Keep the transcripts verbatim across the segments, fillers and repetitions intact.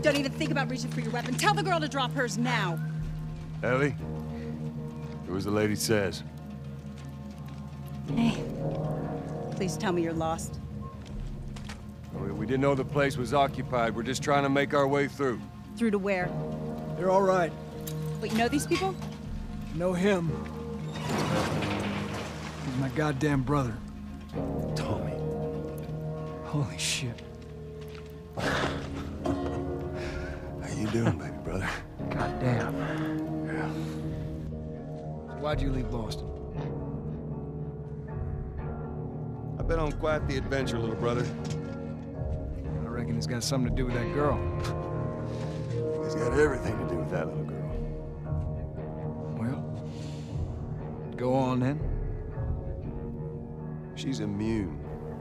Don't even think about reaching for your weapon. Tell the girl to drop hers now. Ellie? Do as the lady says. Hey. Please tell me you're lost. We, we didn't know the place was occupied. We're just trying to make our way through. Through to where? They're all right. Wait, you know these people? Know him. He's my goddamn brother. Tommy. Holy shit. How you doing, baby brother? Goddamn. Yeah. So why'd you leave Boston? I've been on quite the adventure, little brother. I reckon it's got something to do with that girl. It's got everything to do with that little girl. Well, go on then. She's immune.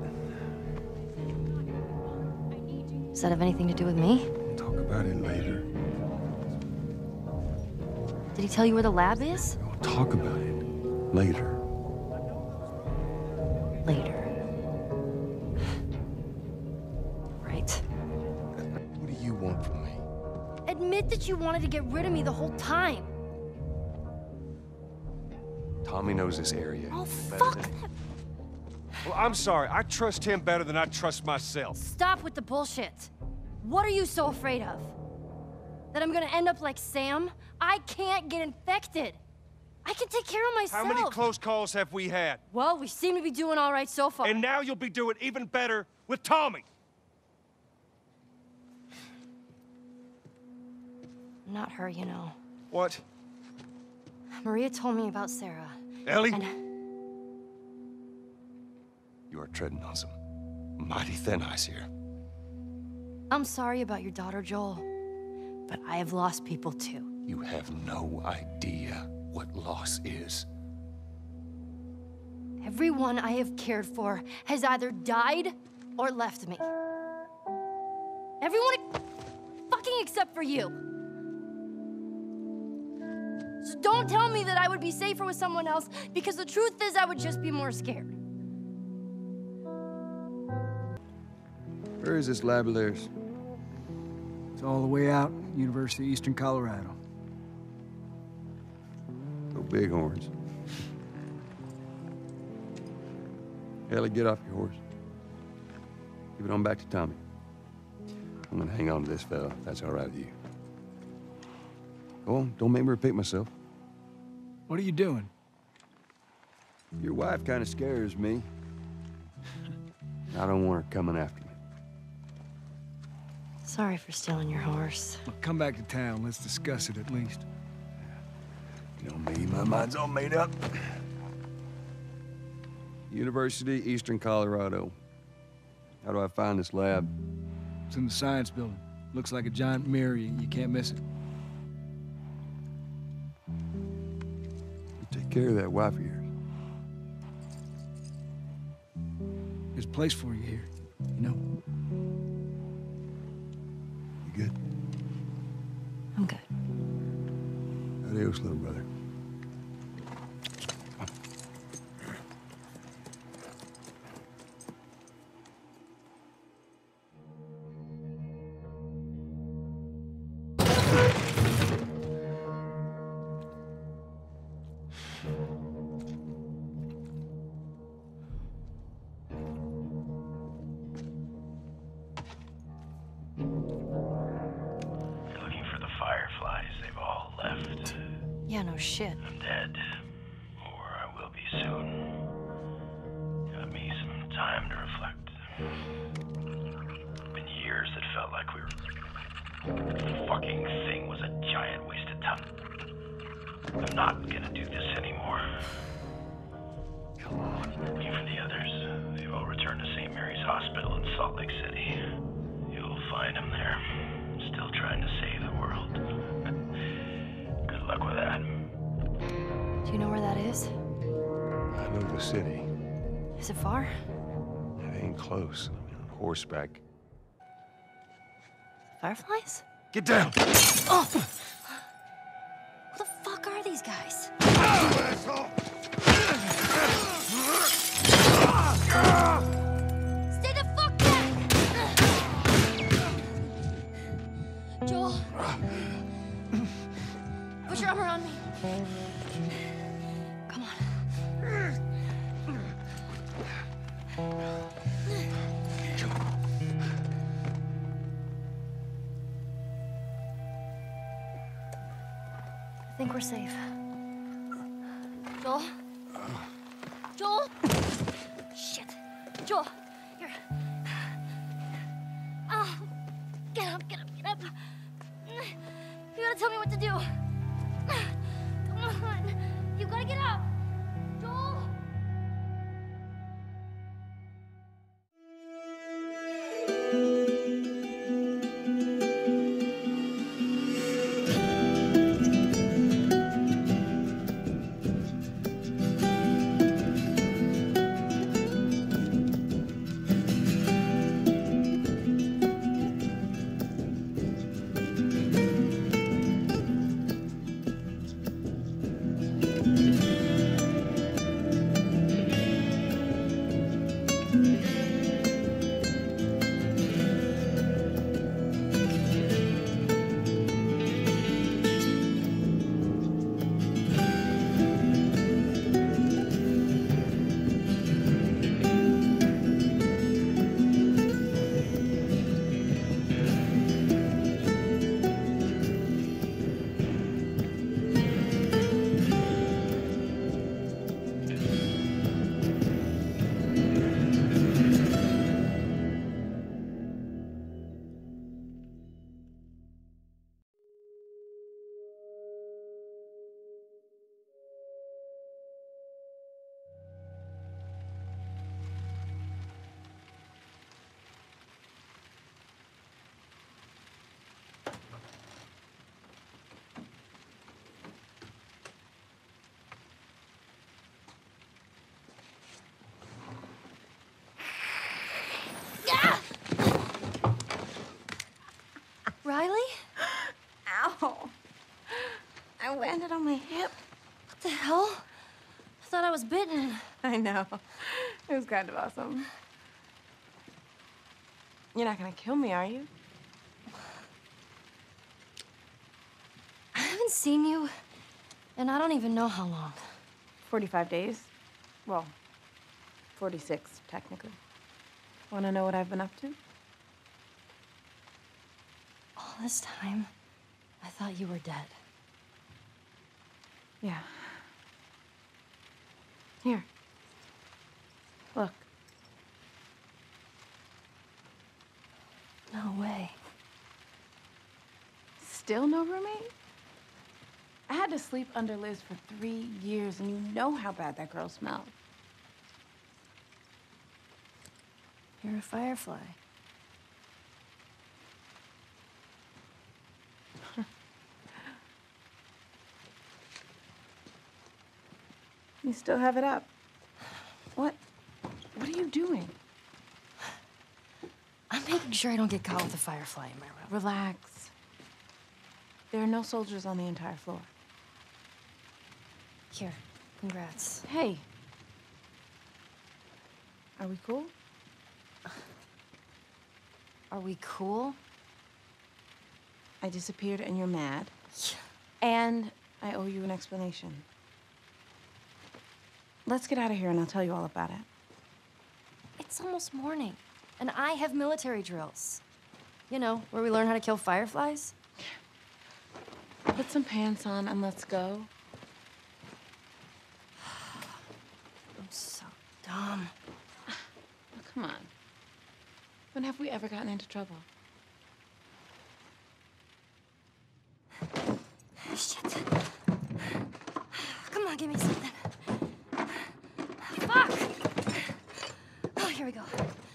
Does that have anything to do with me? We'll talk about it later. Did he tell you where the lab is? We'll talk about it later. Later. Right. What do you want from me? Admit that you wanted to get rid of me the whole time. Tommy knows this area. Oh, better fuck than- that. Well, I'm sorry. I trust him better than I trust myself. Stop with the bullshit. What are you so afraid of? That I'm gonna end up like Sam? I can't get infected. I can take care of myself. How many close calls have we had? Well, we seem to be doing all right so far. And now you'll be doing even better with Tommy. Not her, you know. What? Maria told me about Sarah. Ellie? And You are treading on some mighty thin ice here. I'm sorry about your daughter, Joel. But I have lost people too. You have no idea what loss is. Everyone I have cared for has either died or left me. Everyone fucking except for you. So don't tell me that I would be safer with someone else, because the truth is I would just be more scared. Where is this lab of theirs? It's all the way out, University of Eastern Colorado. Go Bighorns. Ellie, get off your horse. Give it on back to Tommy. I'm gonna hang on to this fella, if that's all right with you. Go on, don't make me repeat myself. What are you doing? Your wife kind of scares me. I don't want her coming after me. Sorry for stealing your horse. Well, come back to town. Let's discuss it at least. You know me, my mind's all made up. University, Eastern Colorado. How do I find this lab? It's in the science building. Looks like a giant mirror. You, you can't miss it. You take care of that wife of yours. There's a place for you here, you know? You good? I'm good. Adios, little brother. Yeah, no shit. I'm dead. Or I will be soon. Got me some time to reflect. Been years that felt like we were... The fucking thing was a giant waste of time. I'm not gonna do this anymore. Come on. Even the others, they've all returned to Saint Mary's Hospital in Salt Lake City. You'll find them there, still trying to save the world. Good luck with that. Do you know where that is? I know the city. Is it far? It ain't close. I mean, on horseback. Fireflies? Get down! Oh! Who the fuck are these guys? Stay the fuck back! Put your arm around me. Come on. I think we're safe. Joel? Joel? Shit. Joel, here. Oh, get up, get up, get up. You gotta tell me what to do. Come on. You gotta get up. Joel? Riley? Ow. I landed on my hip. What the hell? I thought I was bitten. I know. It was kind of awesome. You're not gonna kill me, are you? I haven't seen you, and I don't even know how long. forty-five days. Well, forty-six, technically. Wanna know what I've been up to? All this time, I thought you were dead. Yeah. Here. Look. No way. Still no roommate? I had to sleep under Liz for three years, and you know how bad that girl smelled. You're a firefly. You still have it up. What? What are you doing? I'm making sure I don't get caught with a firefly in my room. Relax. There are no soldiers on the entire floor. Here, congrats. Hey. Are we cool? Are we cool? I disappeared and you're mad. And I owe you an explanation. Let's get out of here and I'll tell you all about it. It's almost morning, and I have military drills. You know, where we learn how to kill fireflies. Put some pants on and let's go. I'm so dumb. Oh, come on. When have we ever gotten into trouble? Shit. Come on, give me something. Fuck! Oh, here we go.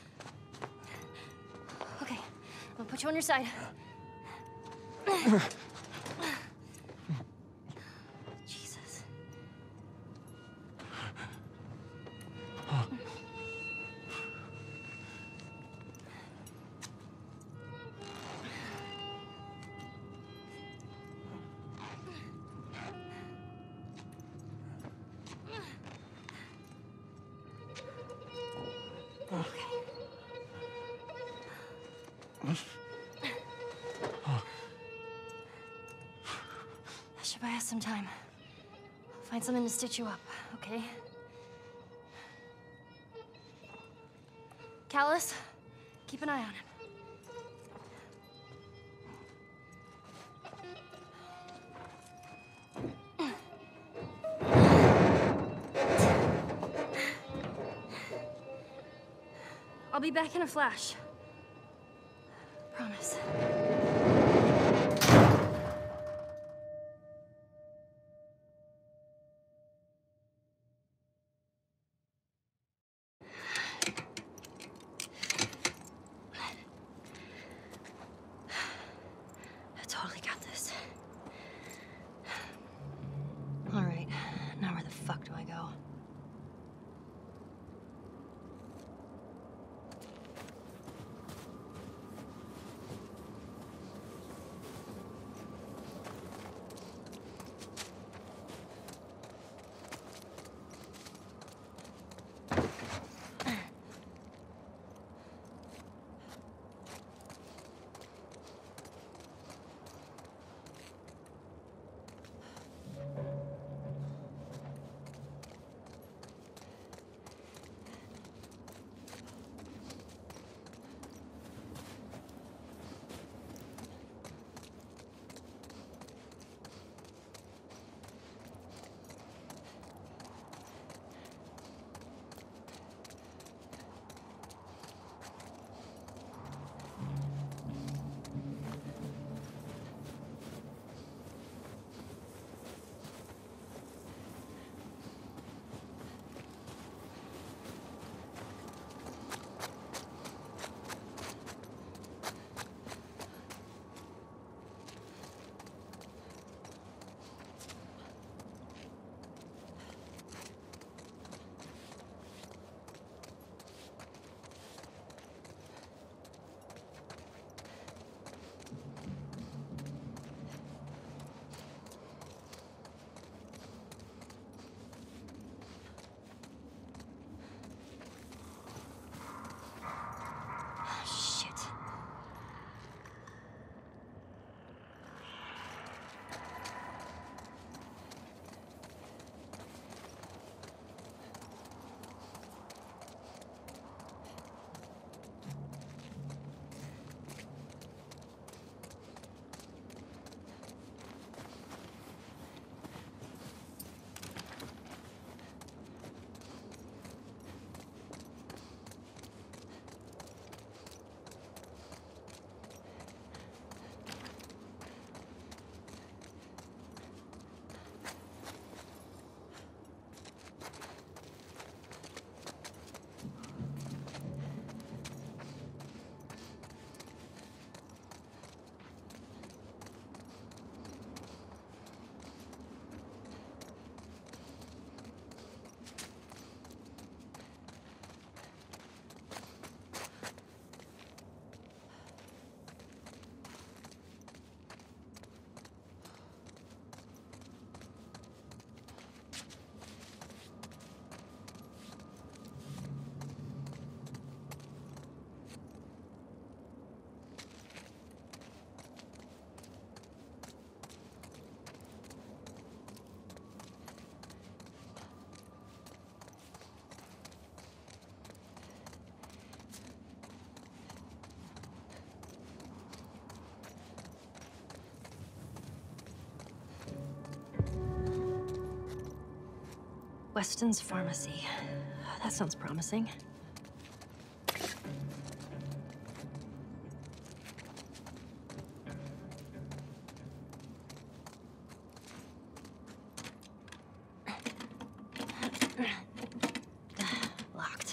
Okay, I'll put you on your side. Jesus. That should buy us some time. I'll find something to stitch you up, okay? Callus, keep an eye on him. I'll be back in a flash. Promise. I totally got this. All right, now where the fuck do I go? Weston's Pharmacy. That sounds promising. Locked.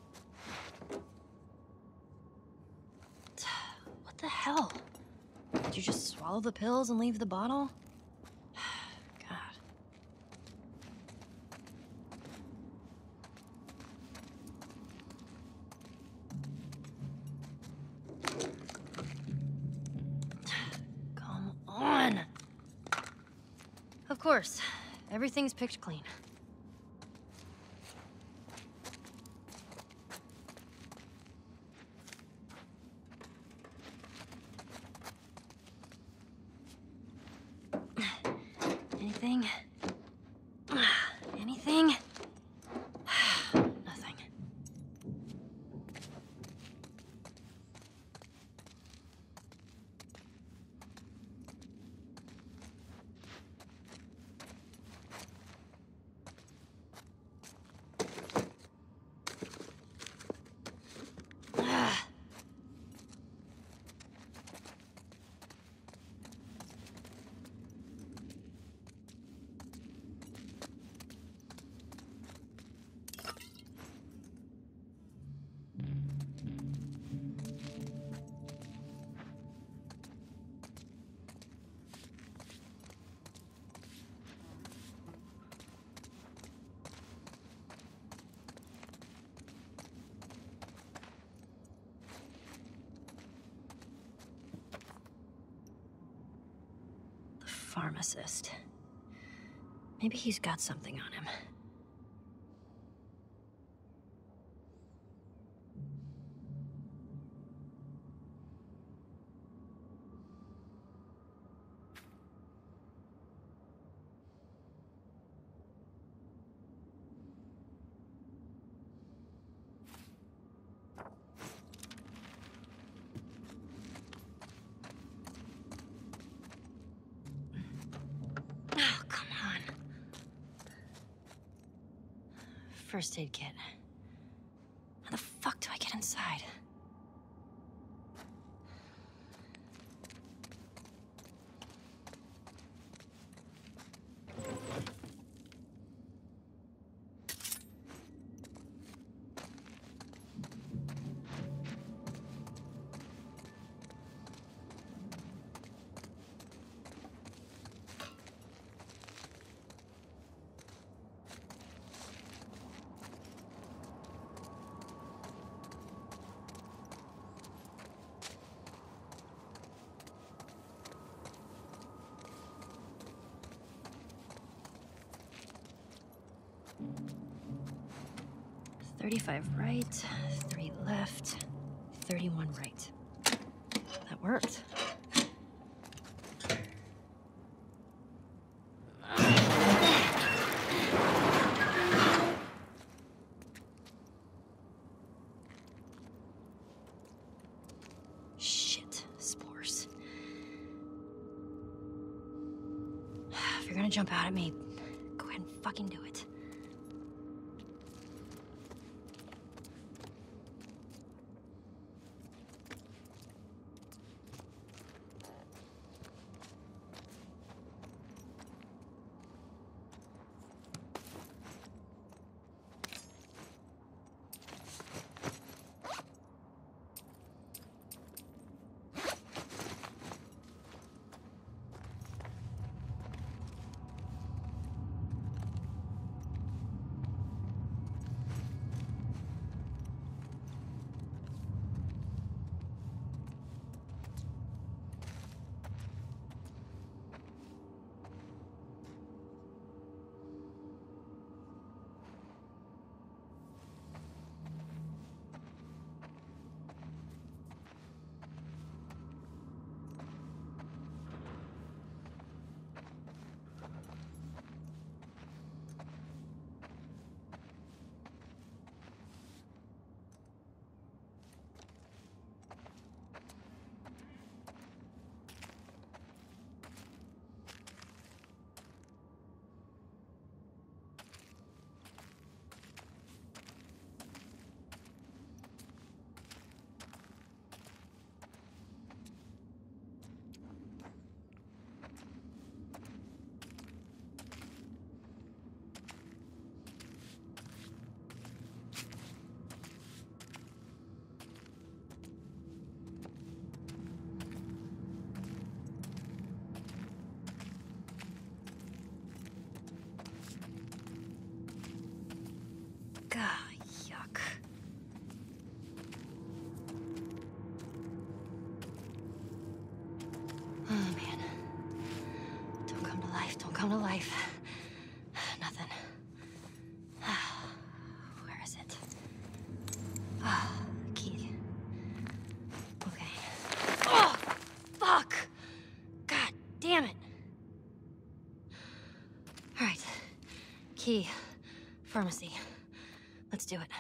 What the hell? Did you just swallow the pills and leave the bottle? God. Come on. Of course. Everything's picked clean. Anything? Anything? Nothing. Pharmacist. Maybe he's got something on him. First aid kit. How the fuck do I get inside? thirty-five right, three left, thirty-one right. That worked. Shit, spores. If you're gonna jump out at me, go ahead and fucking do it. life, don't come to life. Nothing. Where is it? Ah, key. Okay. Oh, fuck! God damn it. All right. Key. Pharmacy. Let's do it.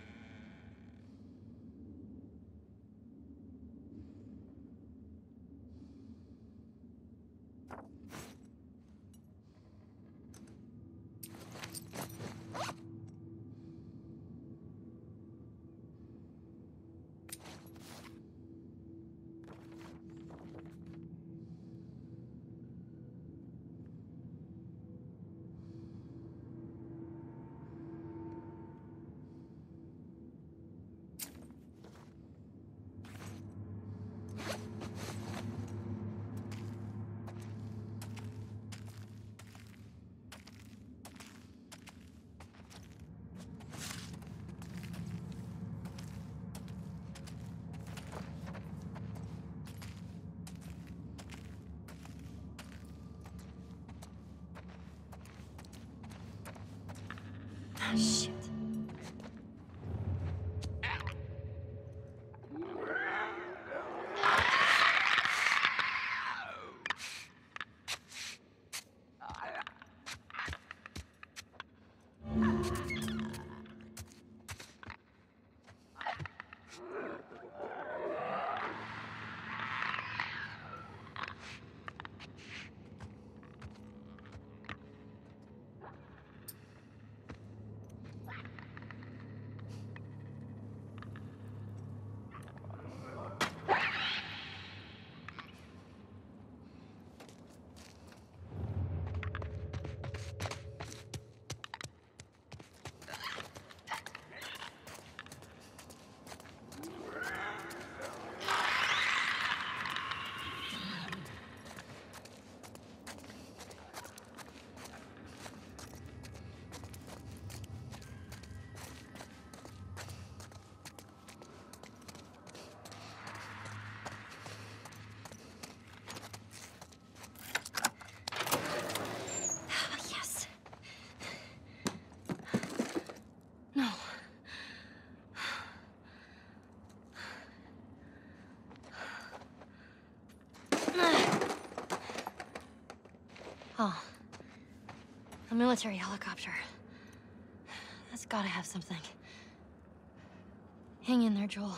Ah, shit. Oh. A military helicopter. That's gotta have something. Hang in there, Joel.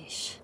Sheesh.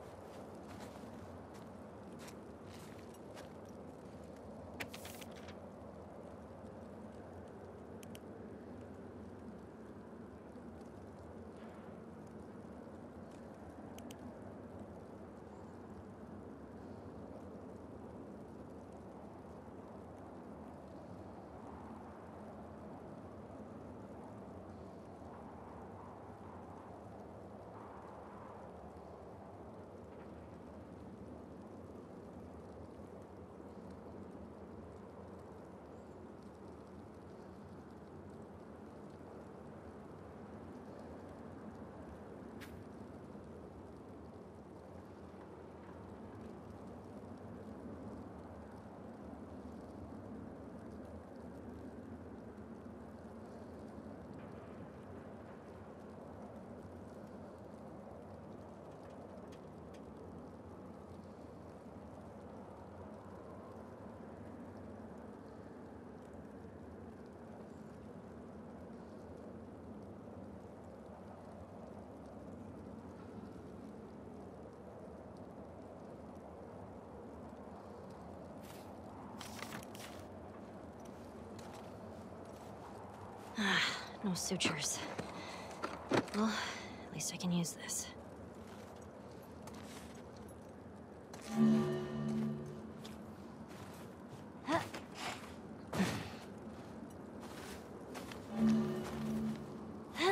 No sutures. Well, at least I can use this. Huh. Huh.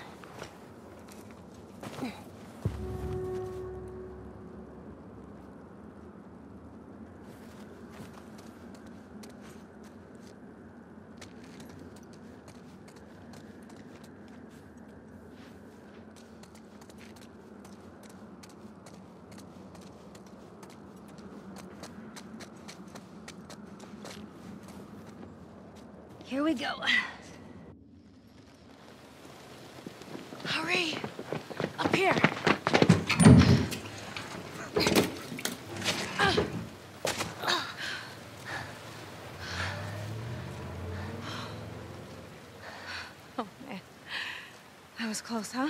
Here we go. Hurry! Up here! Oh, man. That was close, huh?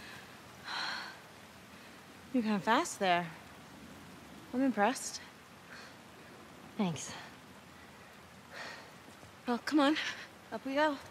You're kind of fast there. I'm impressed. Thanks. Well, come on. Up we go.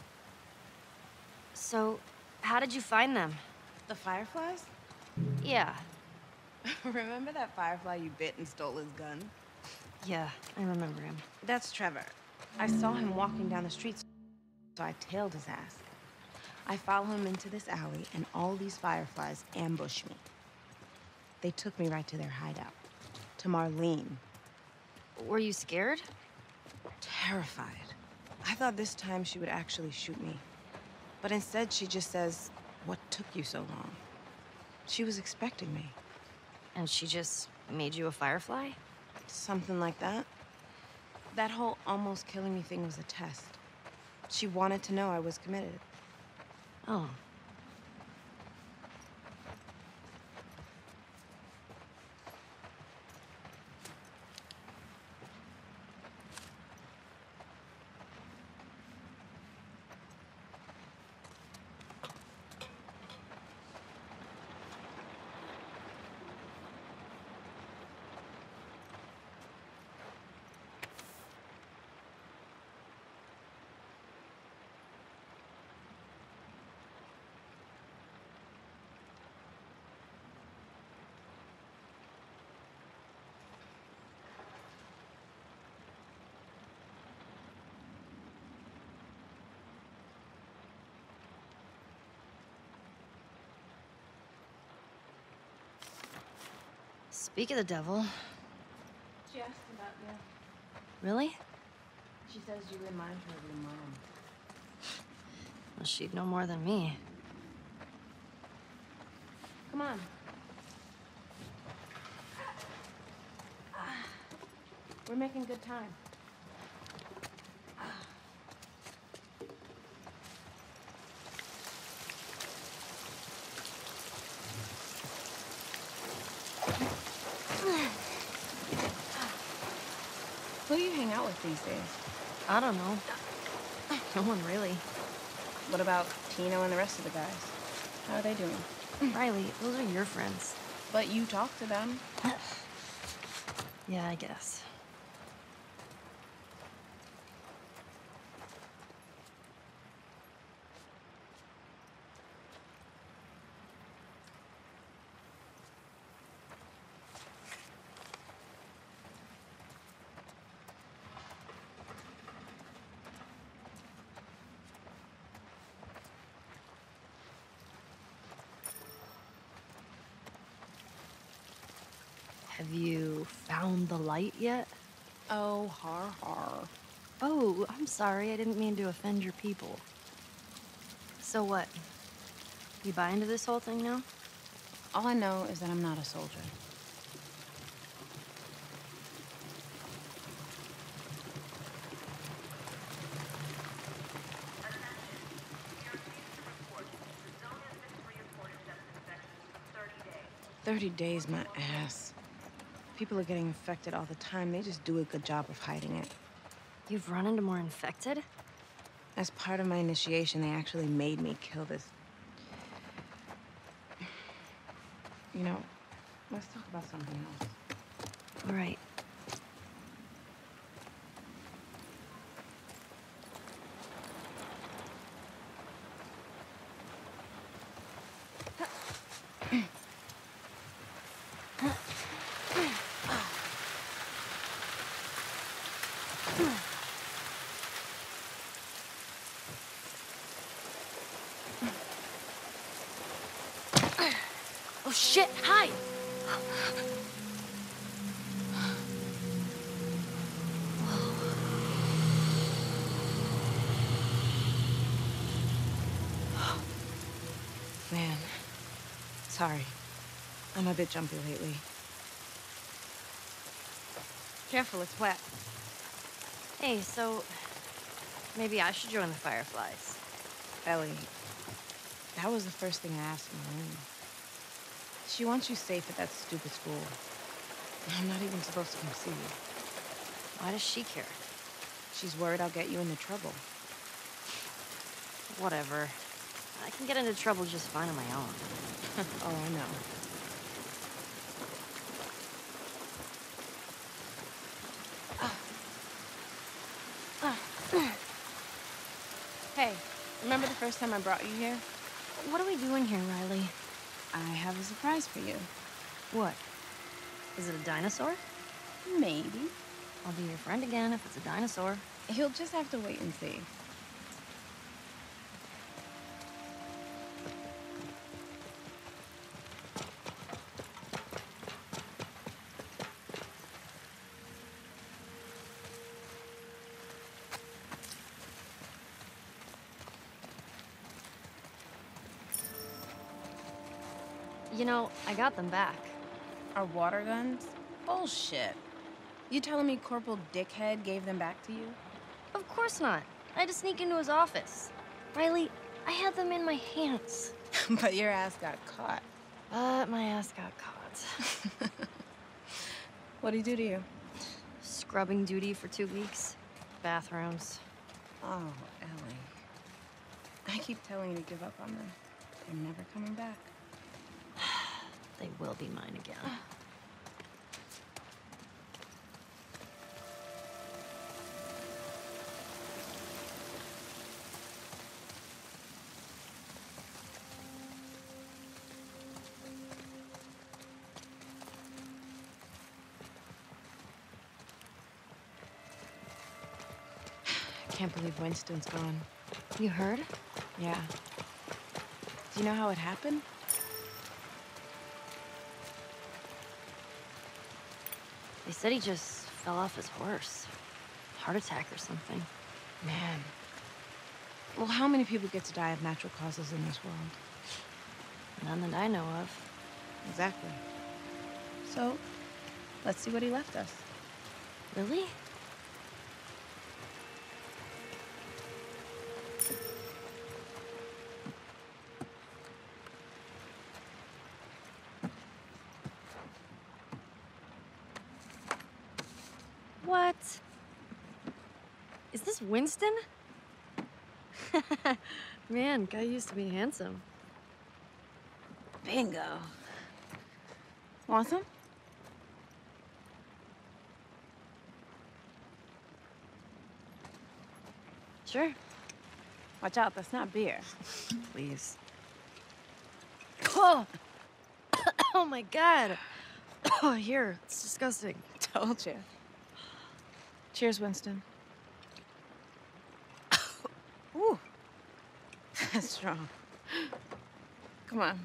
So, how did you find them? The fireflies? Yeah. Remember that firefly you bit and stole his gun? Yeah, I remember him. That's Trevor. I saw him walking down the street, so I tailed his ass. I follow him into this alley, and all these fireflies ambush me. They took me right to their hideout, to Marlene. Were you scared? Terrified. I thought this time she would actually shoot me. But instead, she just says, "What took you so long?" She was expecting me. And she just made you a firefly? Something like that. That whole almost killing me thing was a test. She wanted to know I was committed. Oh. Speak of the devil. She asked about you. Really? She says you remind her of your mom. Well, she'd know more than me. Come on. We're making good time. Who do you hang out with these days? I don't know. No one really. What about Tino and the rest of the guys? How are they doing? Riley, those are your friends. But you talk to them. Yeah, I guess. Have you found the light yet? Oh, har har. Oh, I'm sorry. I didn't mean to offend your people. So what? You buy into this whole thing now? All I know is that I'm not a soldier. Thirty days, my ass. People are getting infected all the time. They just do a good job of hiding it. You've run into more infected? As part of my initiation, they actually made me kill this. You know, let's talk about something else. All right. Oh shit, hide! Man, sorry. I'm a bit jumpy lately. Careful, it's wet. Hey, so maybe I should join the Fireflies. Ellie, that was the first thing I asked Maureen. She wants you safe at that stupid school. I'm not even supposed to come see you. Why does she care? She's worried I'll get you into trouble. Whatever. I can get into trouble just fine on my own. Oh, I know. Hey, remember the first time I brought you here? What are we doing here, Riley? I have a surprise for you. What? Is it a dinosaur? Maybe. I'll be your friend again if it's a dinosaur. You'll just have to wait and see. You know, I got them back. Our water guns? Bullshit. You telling me Corporal Dickhead gave them back to you? Of course not. I had to sneak into his office. Riley, I had them in my hands. But your ass got caught. But my ass got caught. What'd he do to you? Scrubbing duty for two weeks. Bathrooms. Oh, Ellie. I keep telling you to give up on them. They're never coming back. They will be mine again. I can't believe Winston's gone. You heard? Yeah. Do you know how it happened? They said he just fell off his horse. Heart attack or something. Man. Well, how many people get to die of natural causes in this world? None that I know of. Exactly. So, let's see what he left us. Really? What? Is this Winston? Man, guy used to be handsome. Bingo. Want some? Sure. Watch out, that's not beer. Please. Oh! Oh my god. Oh, here. It's disgusting. Told you. Cheers, Winston. Ooh. That's strong. Come on.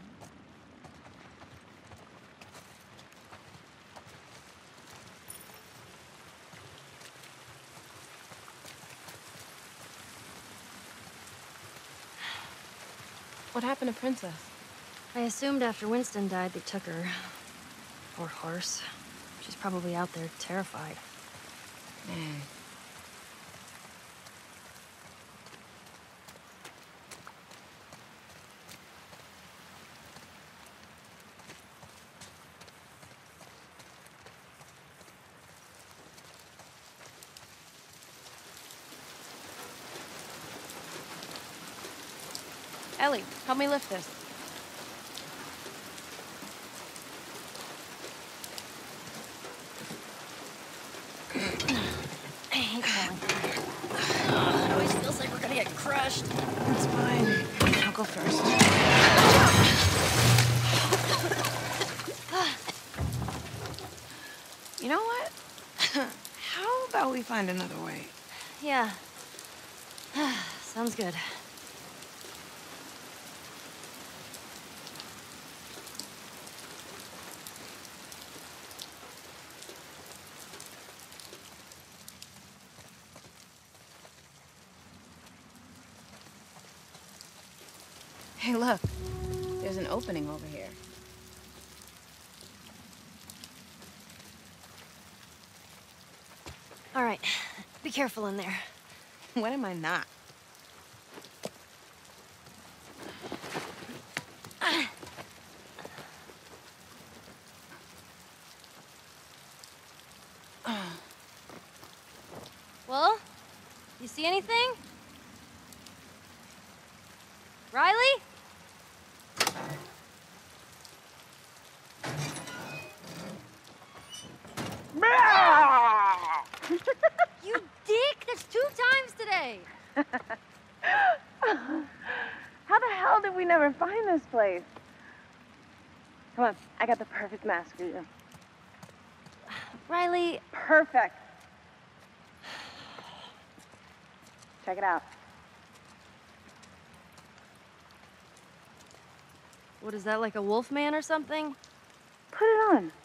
What happened to Princess? I assumed after Winston died, they took her. Poor horse. She's probably out there terrified. Man. Ellie, help me lift this. I hate falling. Oh, it always feels like we're gonna get crushed. It's fine. I'll go first. You know what? How about we find another way? Yeah. Sounds good. Hey, look. There's an opening over here. All right. Be careful in there. When am I not? Well, you see anything? Riley? You dick! That's two times today! How the hell did we never find this place? Come on, I got the perfect mask for you. Riley, Perfect. Check it out. what is that, like a wolf man or something? Put it on.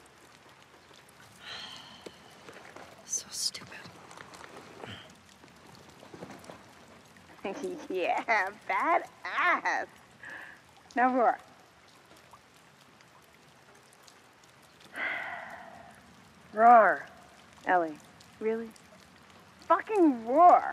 So stupid. Yeah, badass. Now roar. Roar. Ellie, really? Fucking roar.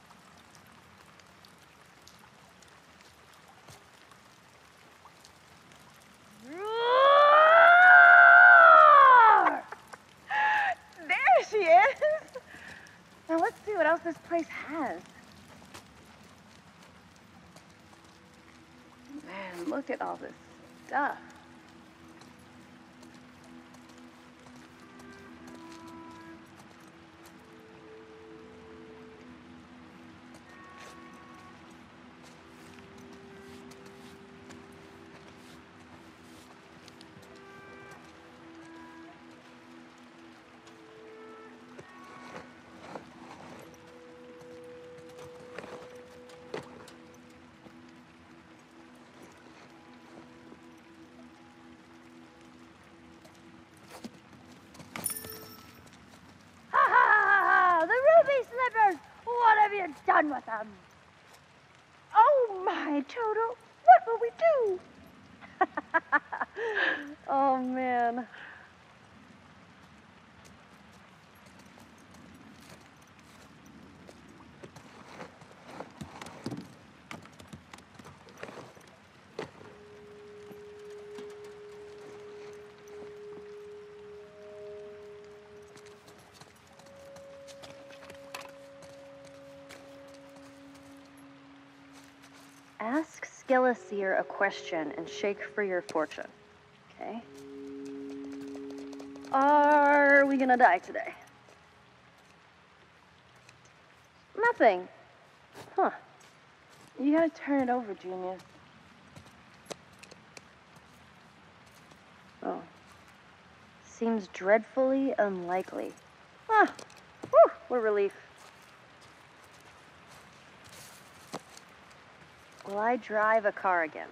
Roar! There she is. Now let's see what else this place has. Man, look at all this stuff. Done with them. Oh my, Toto, what will we do? Oh man. Ask Skeleseer a question and shake for your fortune, okay? are we gonna die today? Nothing. Huh. You gotta turn it over, genius. Oh. Seems dreadfully unlikely. Ah, whew, what a relief. Will I drive a car again?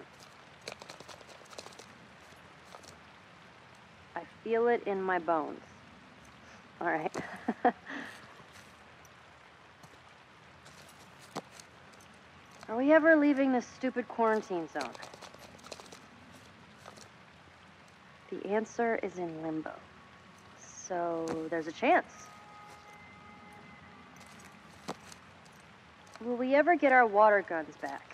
I feel it in my bones. All right. Are we ever leaving this stupid quarantine zone? The answer is in limbo. So there's a chance. Will we ever get our water guns back?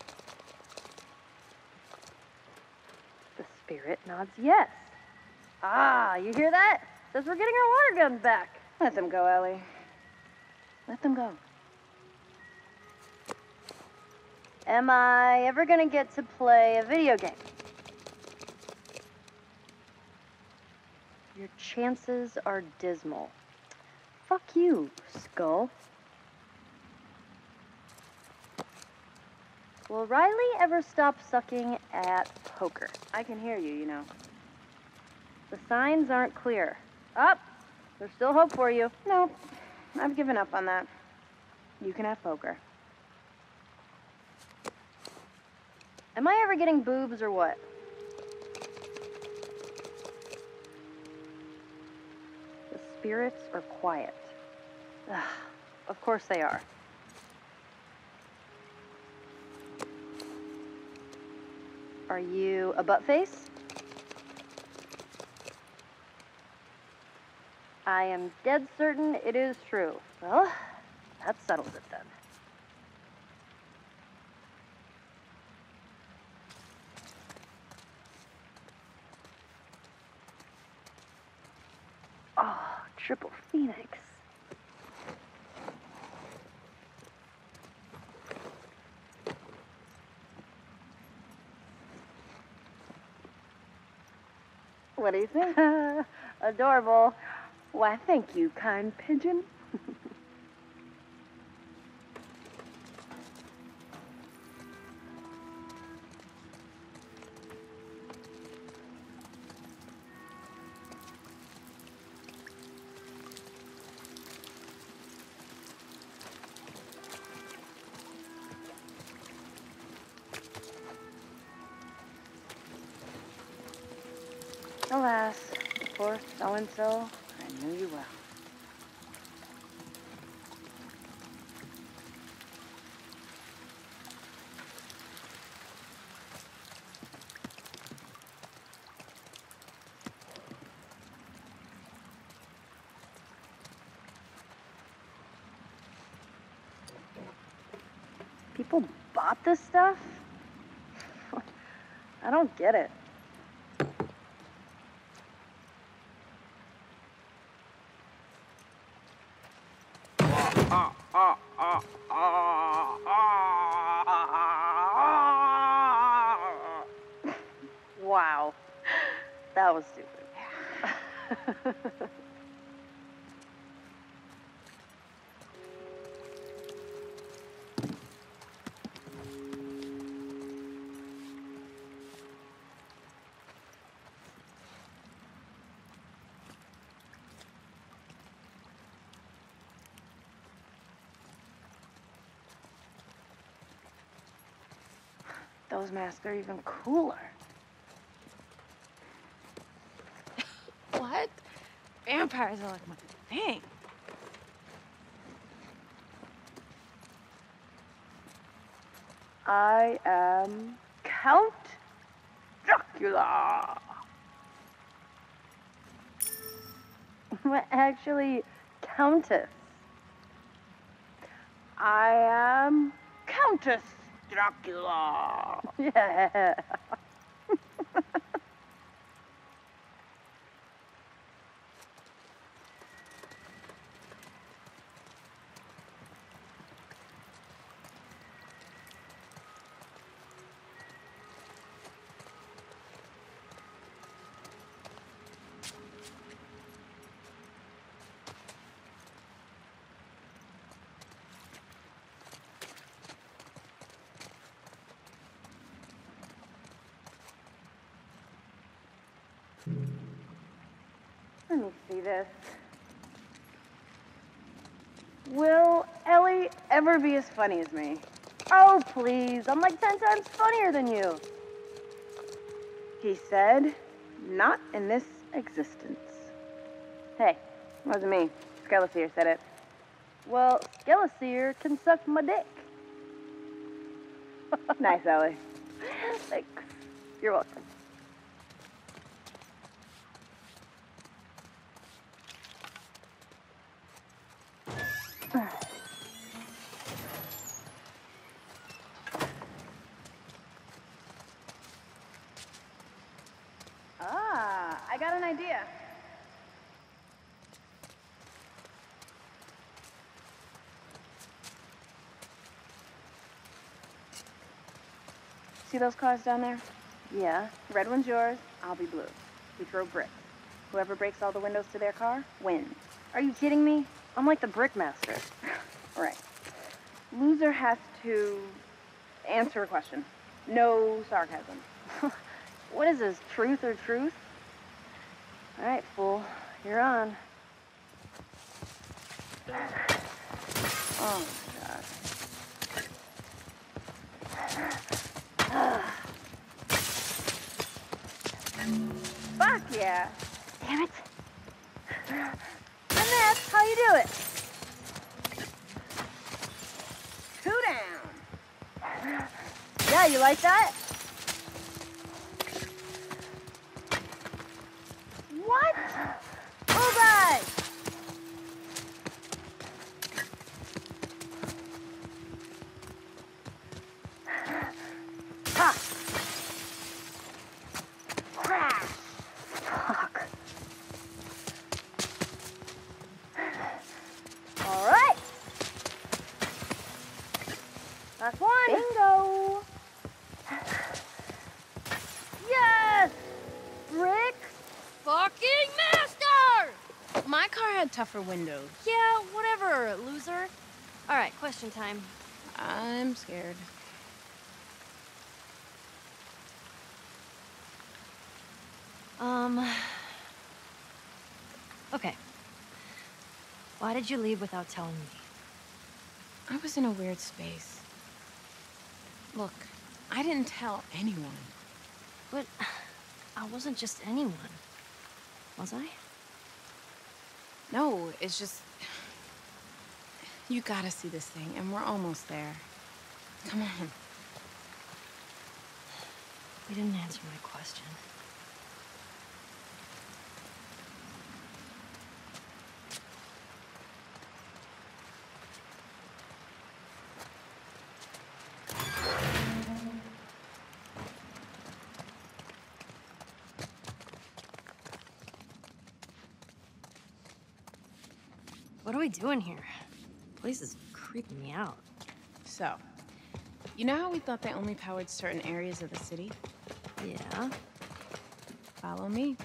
The spirit nods yes. Ah, you hear that? Says we're getting our water guns back. Let them go, Ellie. Let them go. Am I ever gonna get to play a video game? Your chances are dismal. Fuck you, Skull. Will Riley ever stop sucking at poker? I can hear you, you know. The signs aren't clear. Up! There's still hope for you. Nope. I've given up on that. You can have poker. Am I ever getting boobs or what? The spirits are quiet. Ugh, of course they are. Are you a butt face? I am dead certain it is true. Well, that settles it then. Oh, triple phoenix. What do you think? Adorable. Why, thank you, kind pigeon. Alas, poor so-and-so, I knew you well. People bought this stuff? I don't get it. Wow. That was stupid. Those masks are even cooler. What? Vampires are like my thing. I am Count Dracula. Actually, Countess. I am Countess Dracula. Yeah. Let me see this. Will Ellie ever be as funny as me? Oh, please. I'm like ten times funnier than you. He said, not in this existence. Hey, it wasn't me. Skeleseer said it. Well, Skeleseer can suck my dick. Nice, Ellie. Thanks. You're welcome. Ah, I got an idea. See those cars down there? Yeah. Red one's yours, I'll be blue. We throw bricks. Whoever breaks all the windows to their car wins. Are you kidding me? I'm like the brickmaster. Right. Loser has to answer a question. No sarcasm. What is this, truth or truth? All right, fool, you're on. Oh my God. Fuck yeah. Damn it. And that's how you do it. Two down. Yeah, you like that? What? Bullseye! Ha! Crash! Fuck. All right. Last one. Bingo. Yes! Brick. Fucking master! My car had tougher windows. Yeah, whatever, loser. All right, question time. I'm scared. Um... Okay. Why did you leave without telling me? I was in a weird space. Look, I didn't tell anyone. But I wasn't just anyone. Was I? No, it's just... You gotta see this thing, and we're almost there. Come on. You didn't answer my question. What are we doing here? The place is creeping me out. So, you know how we thought they only powered certain areas of the city? Yeah? Follow me.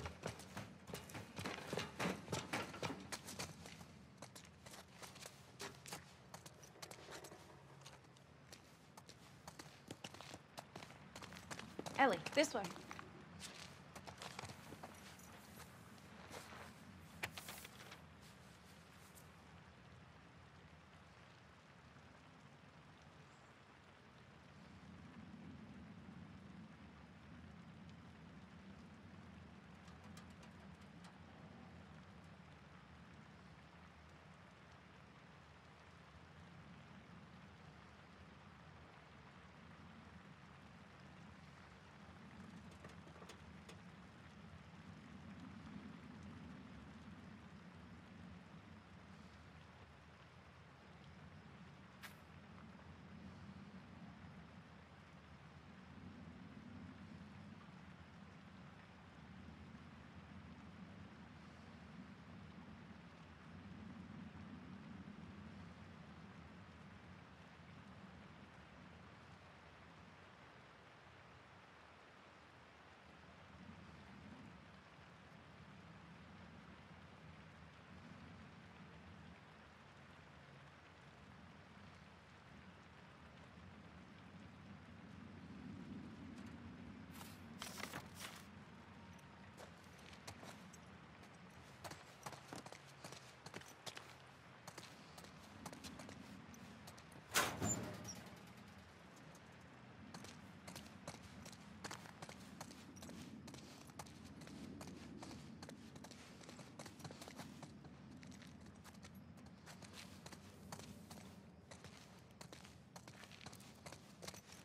Ellie, this way.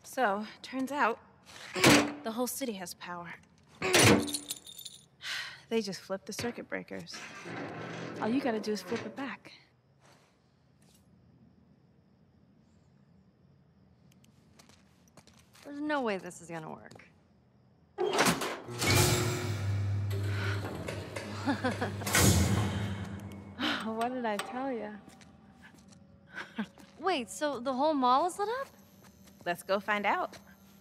So, turns out, the whole city has power. They just flip the circuit breakers. All you gotta do is flip it back. There's no way this is gonna work. What did I tell you? Wait, so the whole mall is lit up? Let's go find out.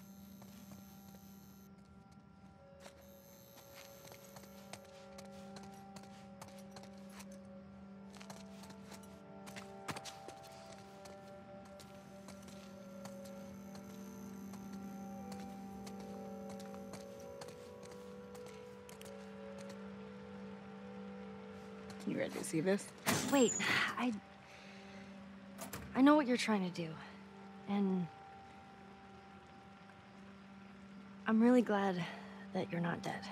You ready to see this? Wait, I... I know what you're trying to do. And... I'm really glad that you're not dead.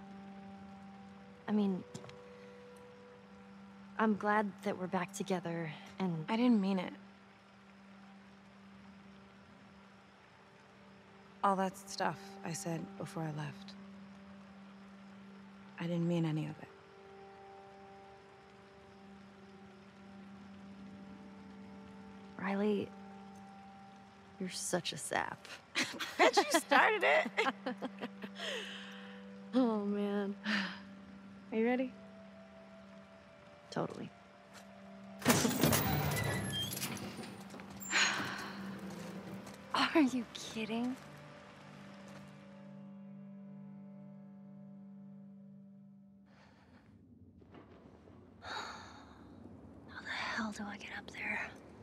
I mean... I'm glad that we're back together, and... I didn't mean it. All that stuff I said before I left. I didn't mean any of it. Riley, you're such a sap. Bet you started it. Oh, man. Are you ready? Totally. Are you kidding? How the hell do I get up there?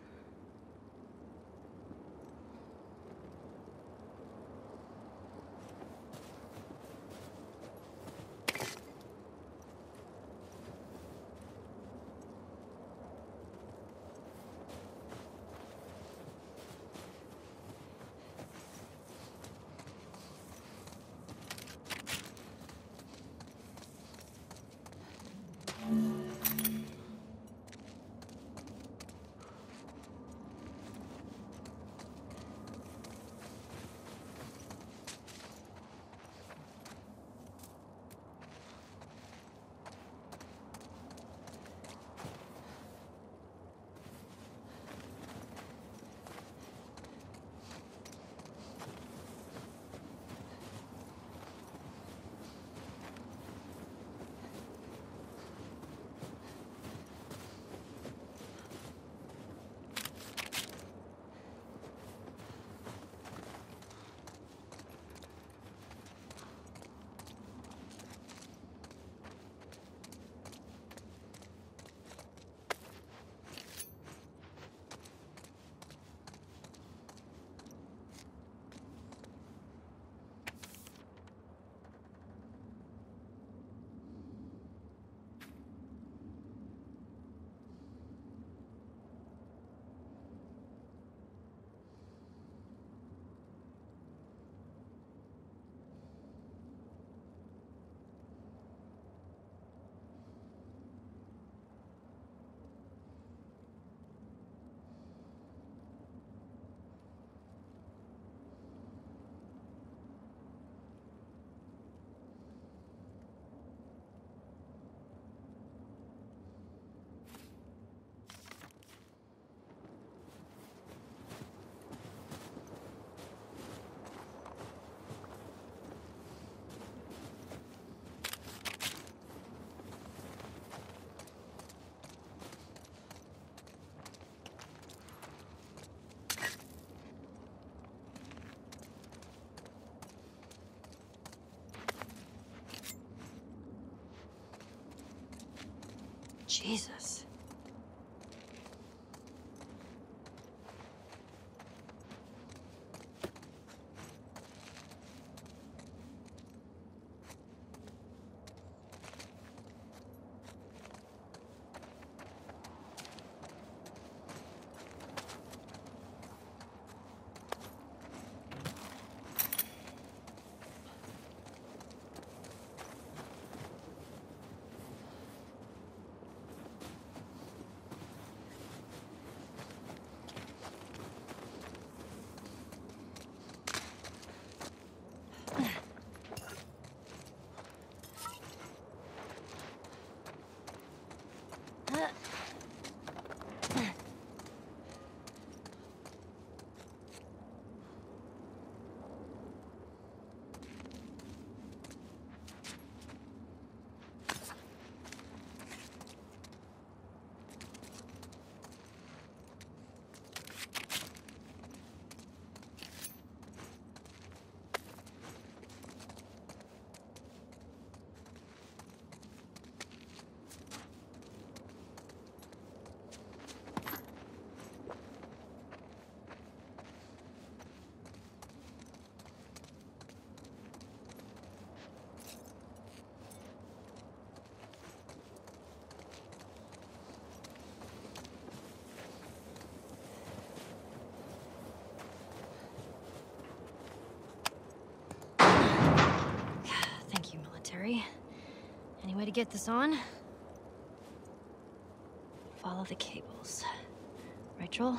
Jesus. me to get this on? Follow the cables. Right, Joel?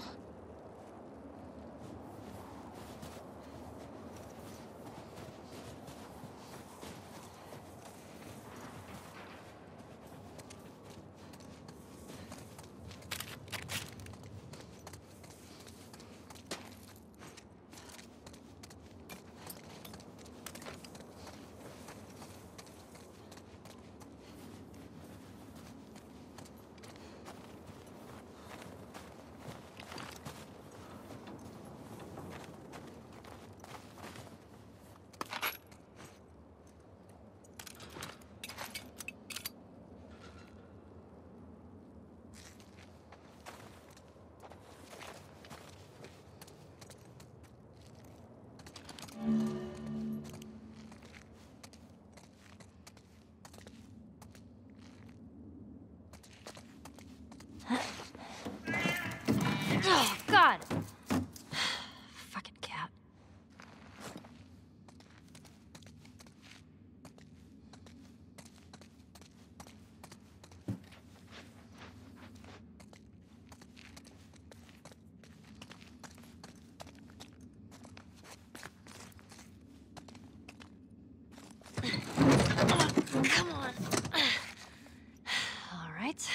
Oh, God! Fucking cat. Oh, come on. All right.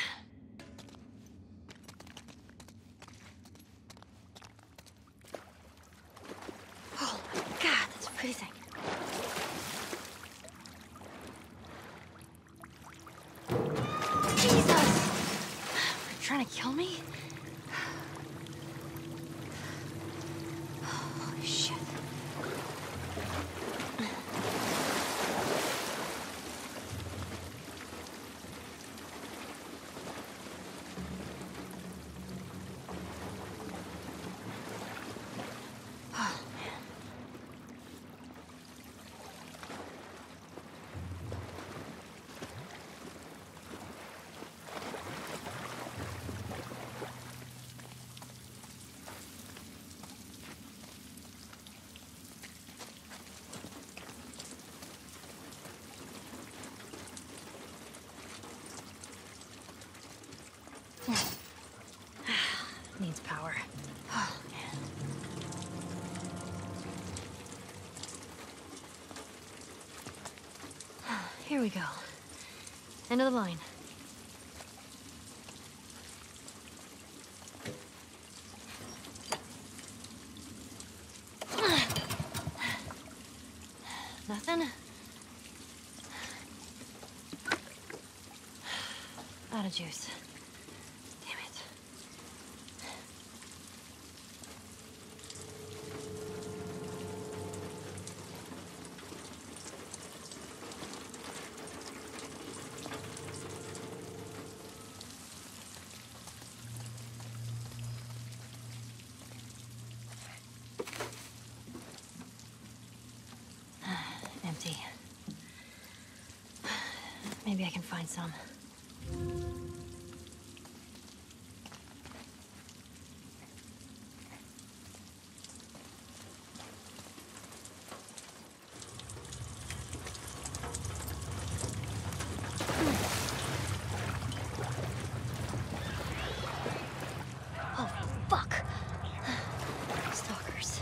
Oh my God, that's freezing. Jesus! Are you trying to kill me? Holy shit. Needs power. Oh, man. Here we go. End of the line. Nothing? Out of juice. Damn it. Empty. Maybe I can find some. Oh, fuck. Stalkers.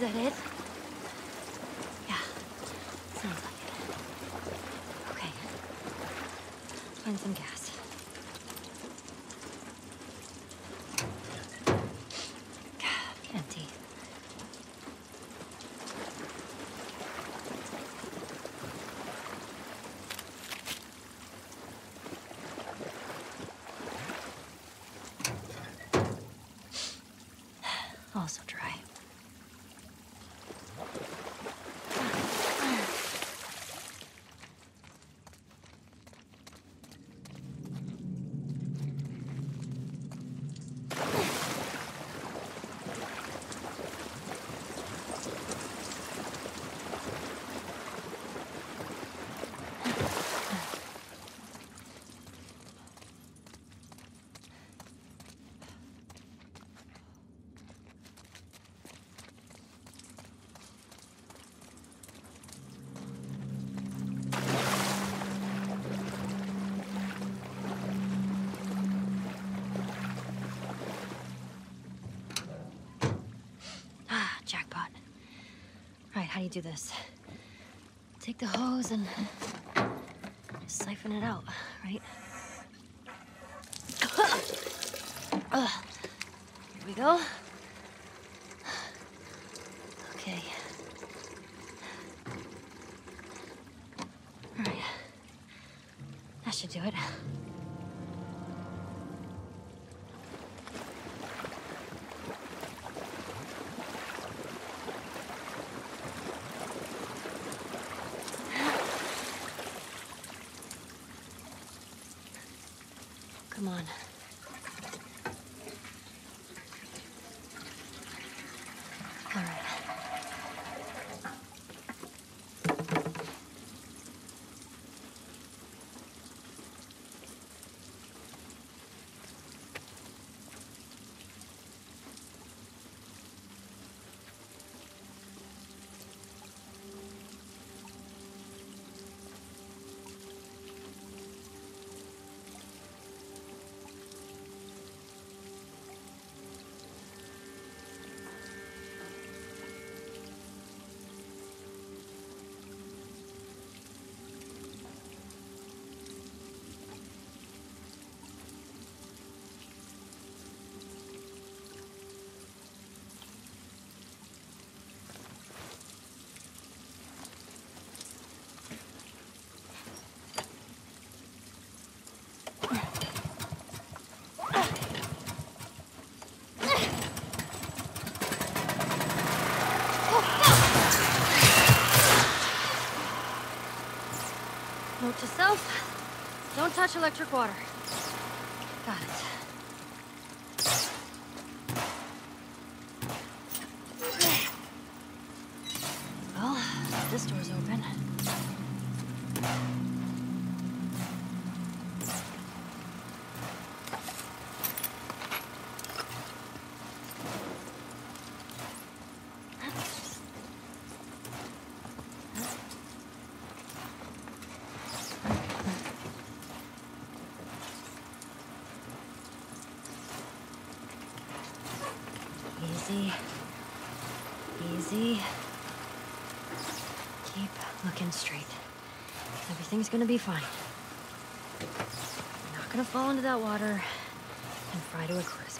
that it? Yeah, sounds like it. Okay. Find some gas. Empty. Also dry. Jackpot. Right, how do you do this? Take the hose and siphon it out, right? Ugh. Here we go. Okay. All right. That should do it. Come on. All right. Note to self, don't touch electric water. Got it. Well, this door's open. Easy. Easy. Keep looking straight. Everything's gonna be fine. You're not gonna fall into that water and fry to a crisp.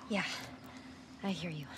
Yeah, I hear you.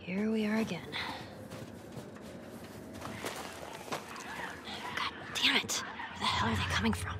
Here we are again. God damn it! Where the hell are they coming from?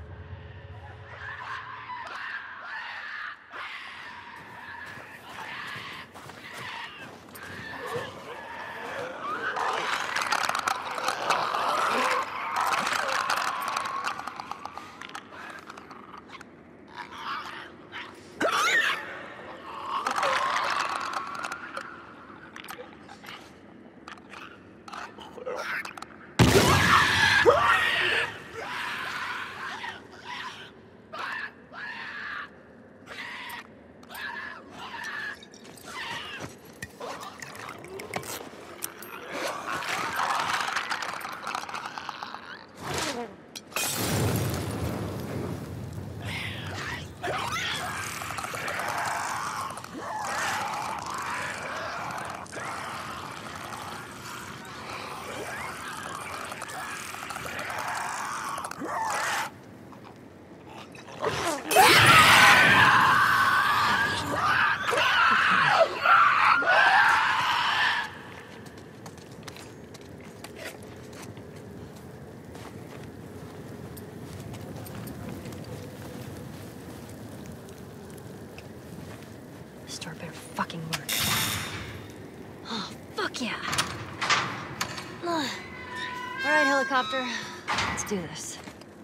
This door better fucking work. Oh, fuck yeah. Ugh. All right, helicopter. Let's do this.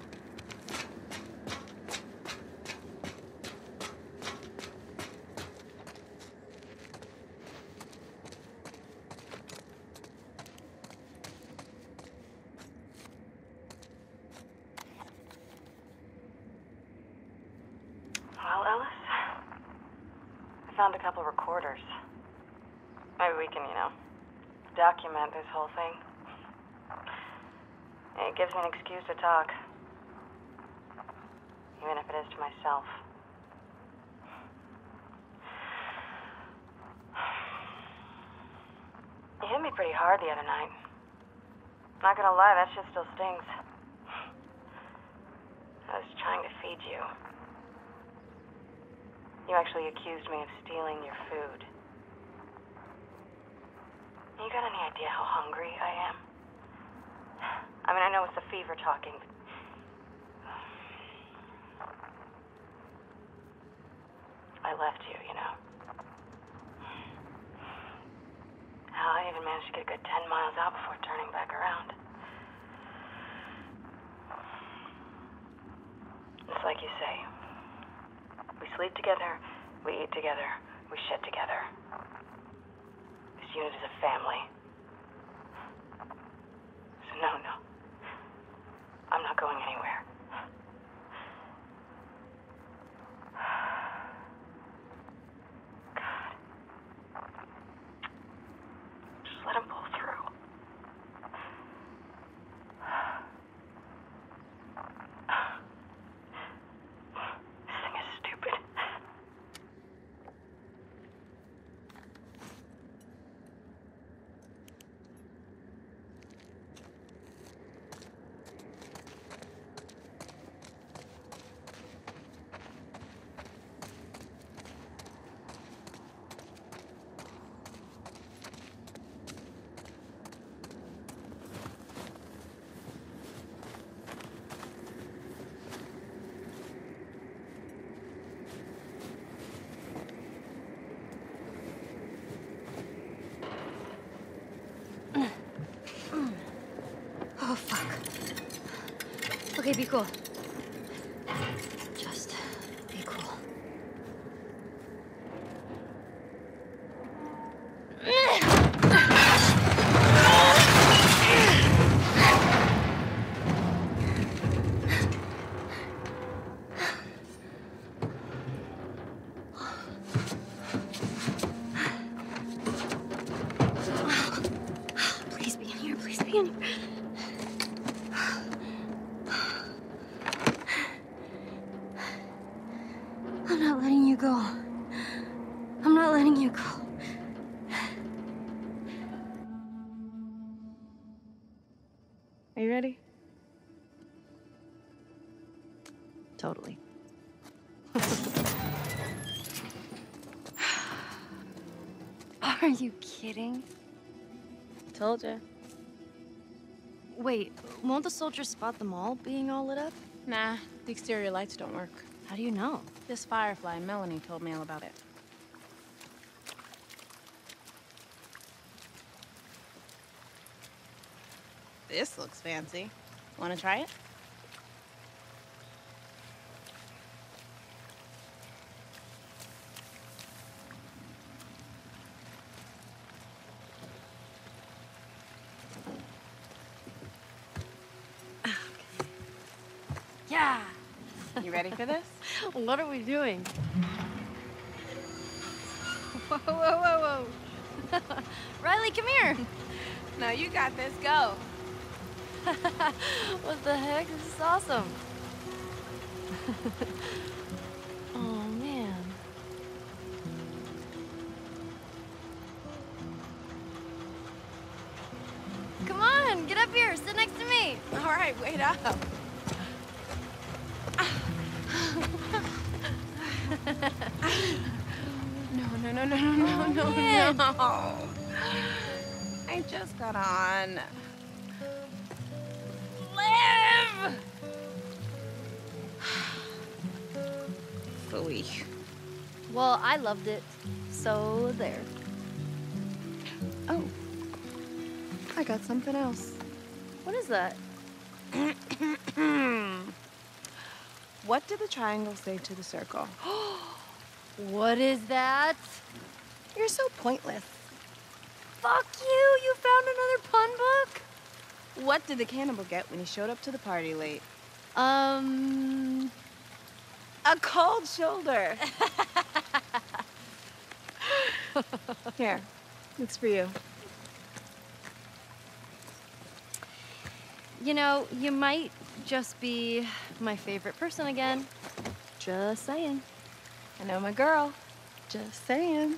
Well, Ellis, I found a couple recorders. Maybe we can, you know, document this whole thing. It gives me an excuse to talk. Even if it is to myself. You hit me pretty hard the other night. Not gonna lie, that shit still stings. I was trying to feed you. You actually accused me of stealing your food. You got any idea how hungry I am? I mean, I know it's the fever talking, but... I left you, you know. Hell, I even managed to get a good ten miles out before turning back around. It's like you say. We sleep together, we eat together, we shit together. This unit is a family. So no, no. I'm not going anywhere. God. Just let him pull through. This thing is stupid. Oh, fuck. Okay, be cool. Just be cool. Please be in here, please be in here. I'm not letting you go. I'm not letting you go. Are you ready? Totally. All Are you kidding? Told ya. Wait, won't the soldiers spot them all being all lit up? Nah, the exterior lights don't work. How do you know? This Firefly, Melanie told me all about it. This looks fancy. Wanna try it? Yeah! You ready for this? What are we doing? Whoa, whoa, whoa, whoa. Riley, come here! No, you got this. Go. What the heck? This is awesome. Oh, man. Come on, get up here. Sit next to me. All right, wait up. No, no, no, no, no, no, Oh, no, man. no. I just got on. Live! Phooey. Well, I loved it. So there. Oh. I got something else. What is that? What did the triangle say to the circle? What is that? You're so pointless. Fuck you! You found another pun book? What did the cannibal get when he showed up to the party late? Um... A cold shoulder. Here, it's for you. You know, you might just be my favorite person again. Just saying. I know my girl. Just saying.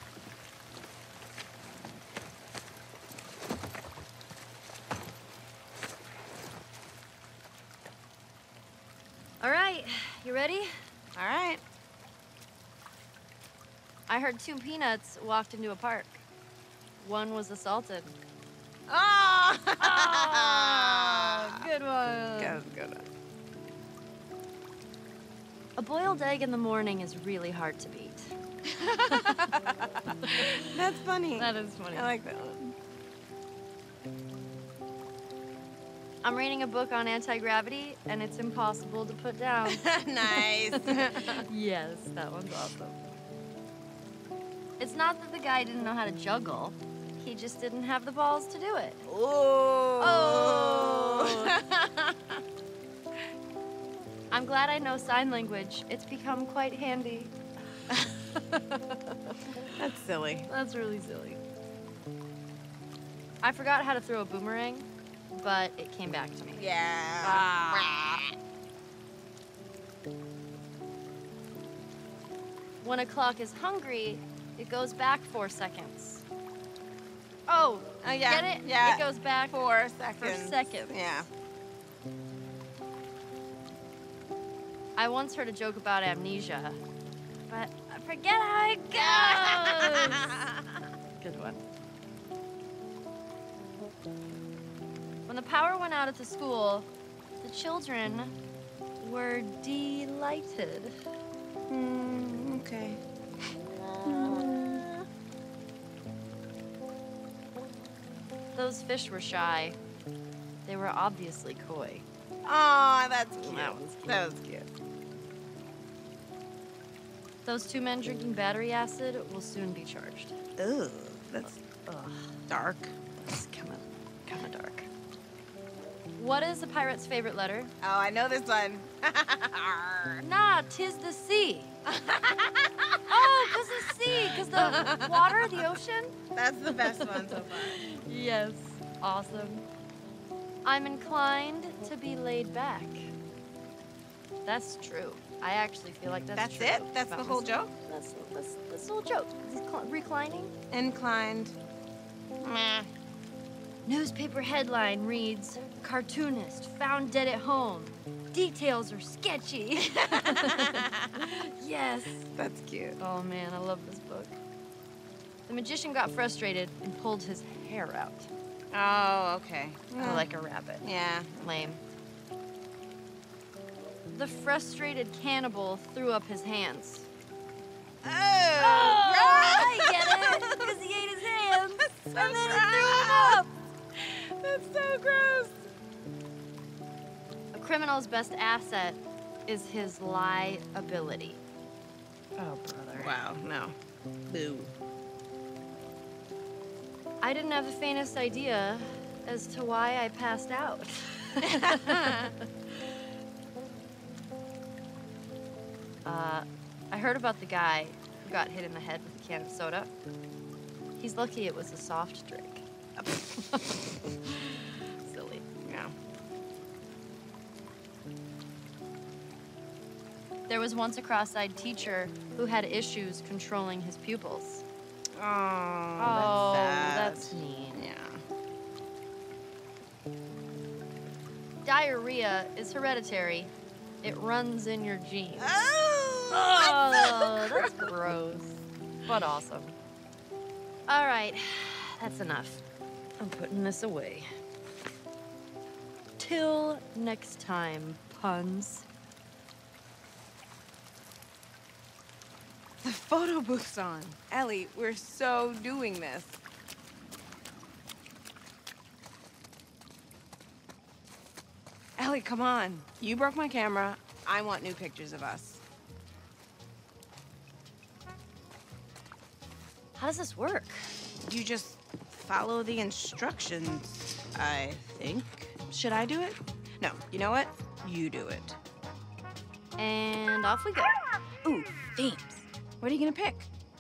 All right, you ready? All right. I heard two peanuts walked into a park. One was assaulted. Oh! Oh, good one. Good, good one. A boiled egg in the morning is really hard to beat. That's funny. That is funny. I like that one. I'm reading a book on anti-gravity, and it's impossible to put down. Nice. Yes, that one's awesome. It's not that the guy didn't know how to juggle. He just didn't have the balls to do it. Oh. Oh. I'm glad I know sign language. It's become quite handy. That's silly. That's really silly. I forgot how to throw a boomerang, but it came back to me. Yeah. Ah. When a clock is hungry, it goes back four seconds. Oh, Oh, yeah. get it? Yeah. It goes back Four seconds. for seconds. Yeah. I once heard a joke about amnesia, but I forget how it goes. Good one. When the power went out at the school, the children were delighted. Mm, okay. Those fish were shy. They were obviously coy. Oh, that's cute. That was cute. That was cute. Those two men drinking battery acid will soon be charged. Ugh, that's Ugh, dark. it's kind of, kind of dark. What is a pirate's favorite letter? Oh, I know this one. Nah, 'tis the sea. Oh, 'cause the sea, 'cause the water, the ocean. That's the best one so far. Yes, awesome. I'm inclined to be laid back. That's true. I actually feel like that's, That's true. it? That's the about whole myself. joke? That's, that's, that's the whole joke. He's cl- reclining. Inclined. Meh. Newspaper headline reads, cartoonist found dead at home. Details are sketchy. Yes. That's cute. Oh man, I love this book. The magician got frustrated and pulled his hair out. Oh, okay. Oh, like a rabbit. Yeah. Lame. The frustrated cannibal threw up his hands. Oh, I get it! Because he ate his hands, and then he threw them up! That's so gross. A criminal's best asset is his lie ability. Oh, brother. Wow, no. Boo. I didn't have the faintest idea as to why I passed out. uh, I heard about the guy who got hit in the head with a can of soda. He's lucky it was a soft drink. Silly. Yeah. There was once a cross-eyed teacher who had issues controlling his pupils. Oh, Oh, that's sad. that's mean. Yeah. Diarrhea is hereditary. It runs in your genes. Oh, Oh, that's gross, but awesome. All right, that's enough. I'm putting this away. Till next time, puns. The photo booth's on. Ellie, we're so doing this. Ellie, come on. You broke my camera. I want new pictures of us. How does this work? You just follow the instructions, I think. Should I do it? No, you know what? You do it. And off we go. Ooh, themes. What are you gonna pick?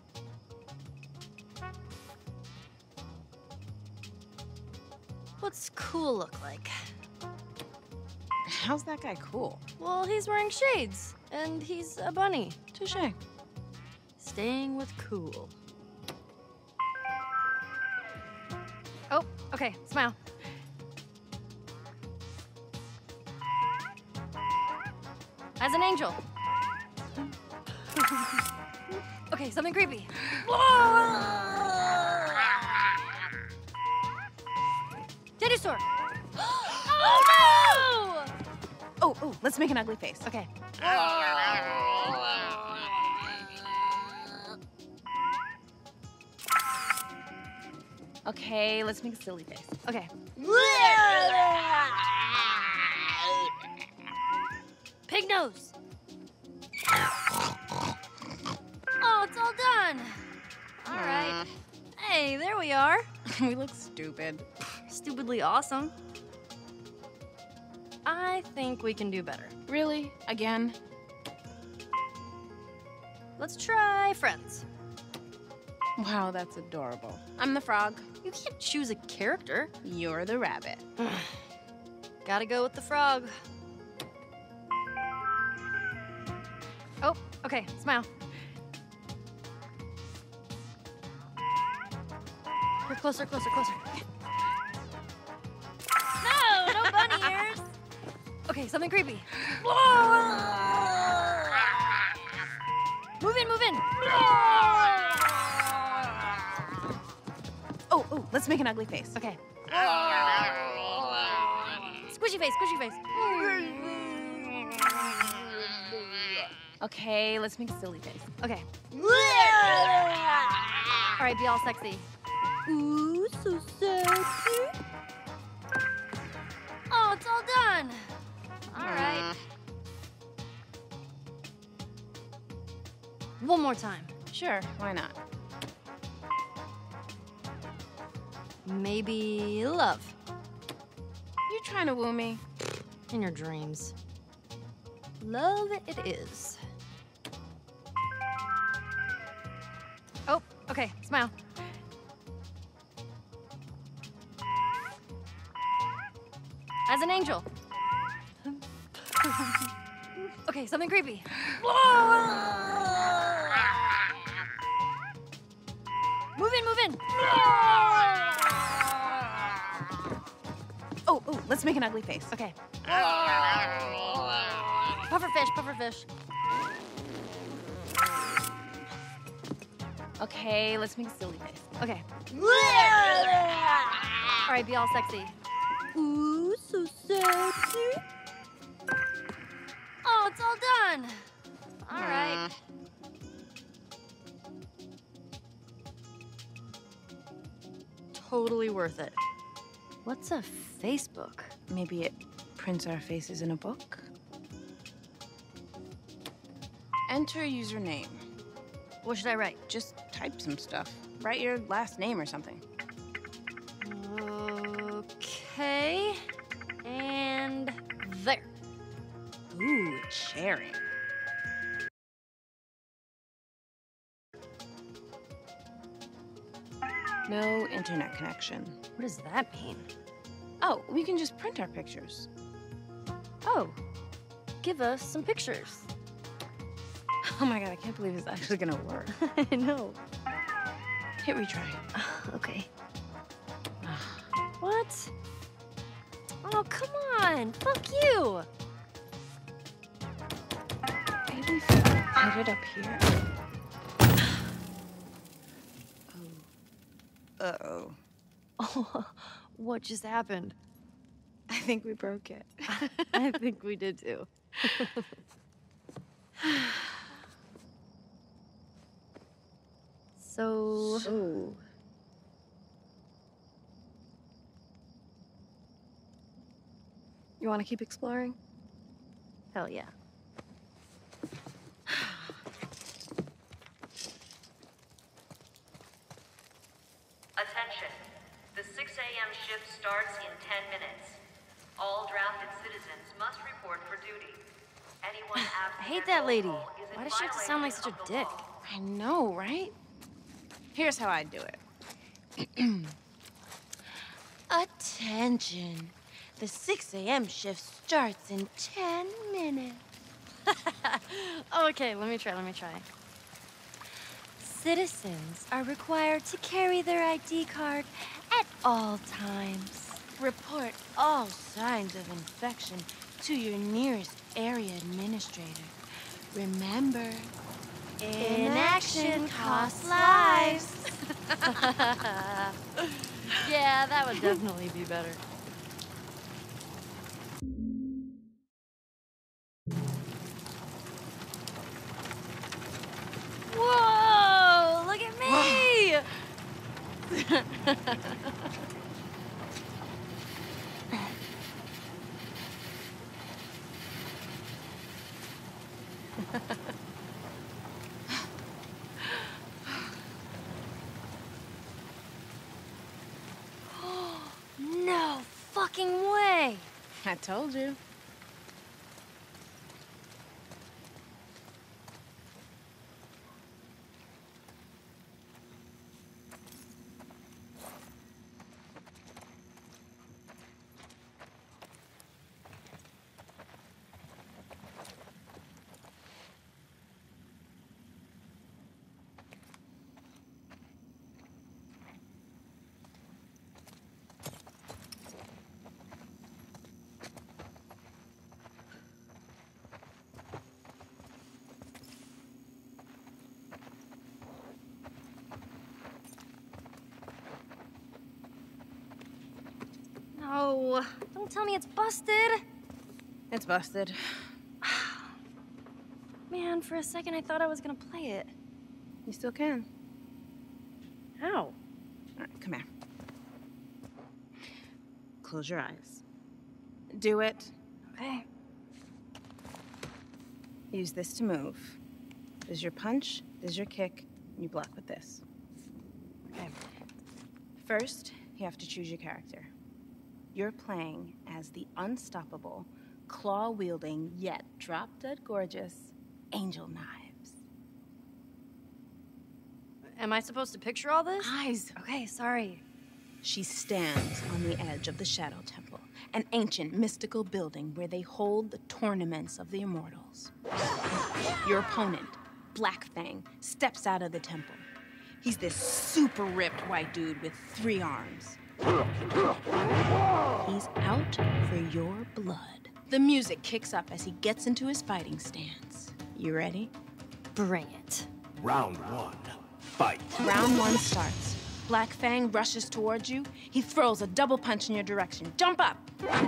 What's cool look like? How's that guy cool? Well, he's wearing shades, and he's a bunny. Touché. Staying with cool. Oh, okay, smile. As an angel. Okay, something creepy. Dinosaur! Oh no! Oh, oh, let's make an ugly face. Okay. Okay, let's make a silly face. Okay. Pig nose. Oh, it's all done. All right. Hey, there we are. We look stupid. Stupidly awesome. I think we can do better. Really? Again? Let's try friends. Wow, that's adorable. I'm the frog. You can't choose a character. You're the rabbit. Gotta go with the frog. Oh, okay, smile. Here, closer, closer, closer. No, no bunny ears. Okay, something creepy. Move in, move in. Oh, oh, let's make an ugly face. Okay. Squishy face, squishy face. Okay, let's make a silly face. Okay. All right, be all sexy. Ooh, so sexy. Oh, it's all done. All right. One more time. Sure, why not? Maybe love. You trying to woo me? In your dreams. Love it is. Oh, okay, smile. As an angel. Okay, something creepy. Move in, move in. Oh, oh, let's make an ugly face. Okay. Pufferfish, pufferfish. Okay, let's make a silly face. Okay. All right, be all sexy. Ooh, so sexy. Oh, it's all done. All right. Totally worth it. What's a Facebook? Maybe it prints our faces in a book? Enter username. What should I write? Just type some stuff. Write your last name or something. Okay. And there. Ooh, sharing. No internet connection. What does that mean? Oh, we can just print our pictures. Oh, give us some pictures. Oh my god, I can't believe it's actually gonna work. I know. Hit retry. Okay. What? Oh, come on. Fuck you. Maybe if I put it up here. Oh. Uh-oh. Oh, what just happened? I think we broke it. I think we did too. So... So... You want to keep exploring? Hell yeah. Attention. The six A M shift starts in ten minutes. All drafted citizens must report for duty. Anyone absent I hate at that roll lady. call is in Why does she have to sound like such a violation of the dick? law. I know, right? Here's how I do it. Attention. The six A M shift starts in ten minutes. Okay, let me try, let me try. Citizens are required to carry their I D card at all times. Report all signs of infection to your nearest area administrator. Remember, Inaction costs lives. Yeah, that would definitely be better. Whoa! Look at me! No fucking way! I told you. No, don't tell me it's busted. It's busted. Man, for a second I thought I was gonna play it. You still can. How? All right, come here. Close your eyes. Do it. Okay. Use this to move. This is your punch, this is your kick, and you block with this. Okay. First, you have to choose your character. You're playing as the unstoppable, claw-wielding, yet drop-dead gorgeous Angel Knives. Am I supposed to picture all this? Eyes! Okay, sorry. She stands on the edge of the Shadow Temple, an ancient mystical building where they hold the tournaments of the immortals. Your opponent, Black Fang, steps out of the temple. He's this super ripped white dude with three arms. He's out for your blood. The music kicks up as he gets into his fighting stance. You ready? Bring it. Round one, Fight. Round one starts. Black Fang rushes towards you. He throws a double punch in your direction. Jump up.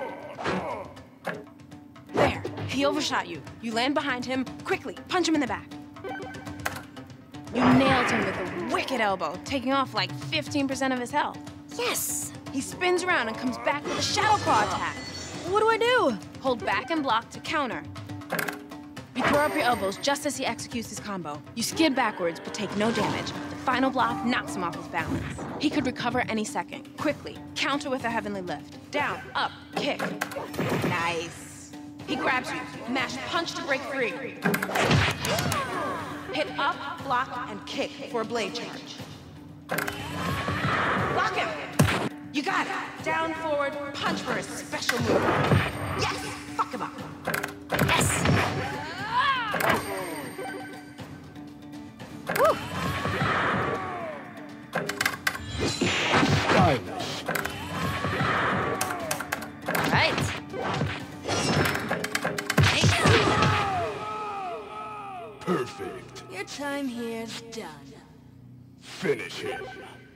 There. He overshot you. You land behind him. Quickly, punch him in the back. You nailed him with a wicked elbow, taking off like fifteen percent of his health. Yes! He spins around and comes back with a Shadow Claw attack. What do I do? Hold back and block to counter. You throw up your elbows just as he executes his combo. You skid backwards, but take no damage. The final block knocks him off his balance. He could recover any second. Quickly, counter with a heavenly lift. Down, up, kick. Nice. He grabs you. Mash punch to break free. Hit up, block, and kick for a blade charge. Block him. You got it. Down, forward, punch for a special move. Yes! Fuck him up. Yes! Woo! Fight. All right. Perfect. Your time here's done. Finish him.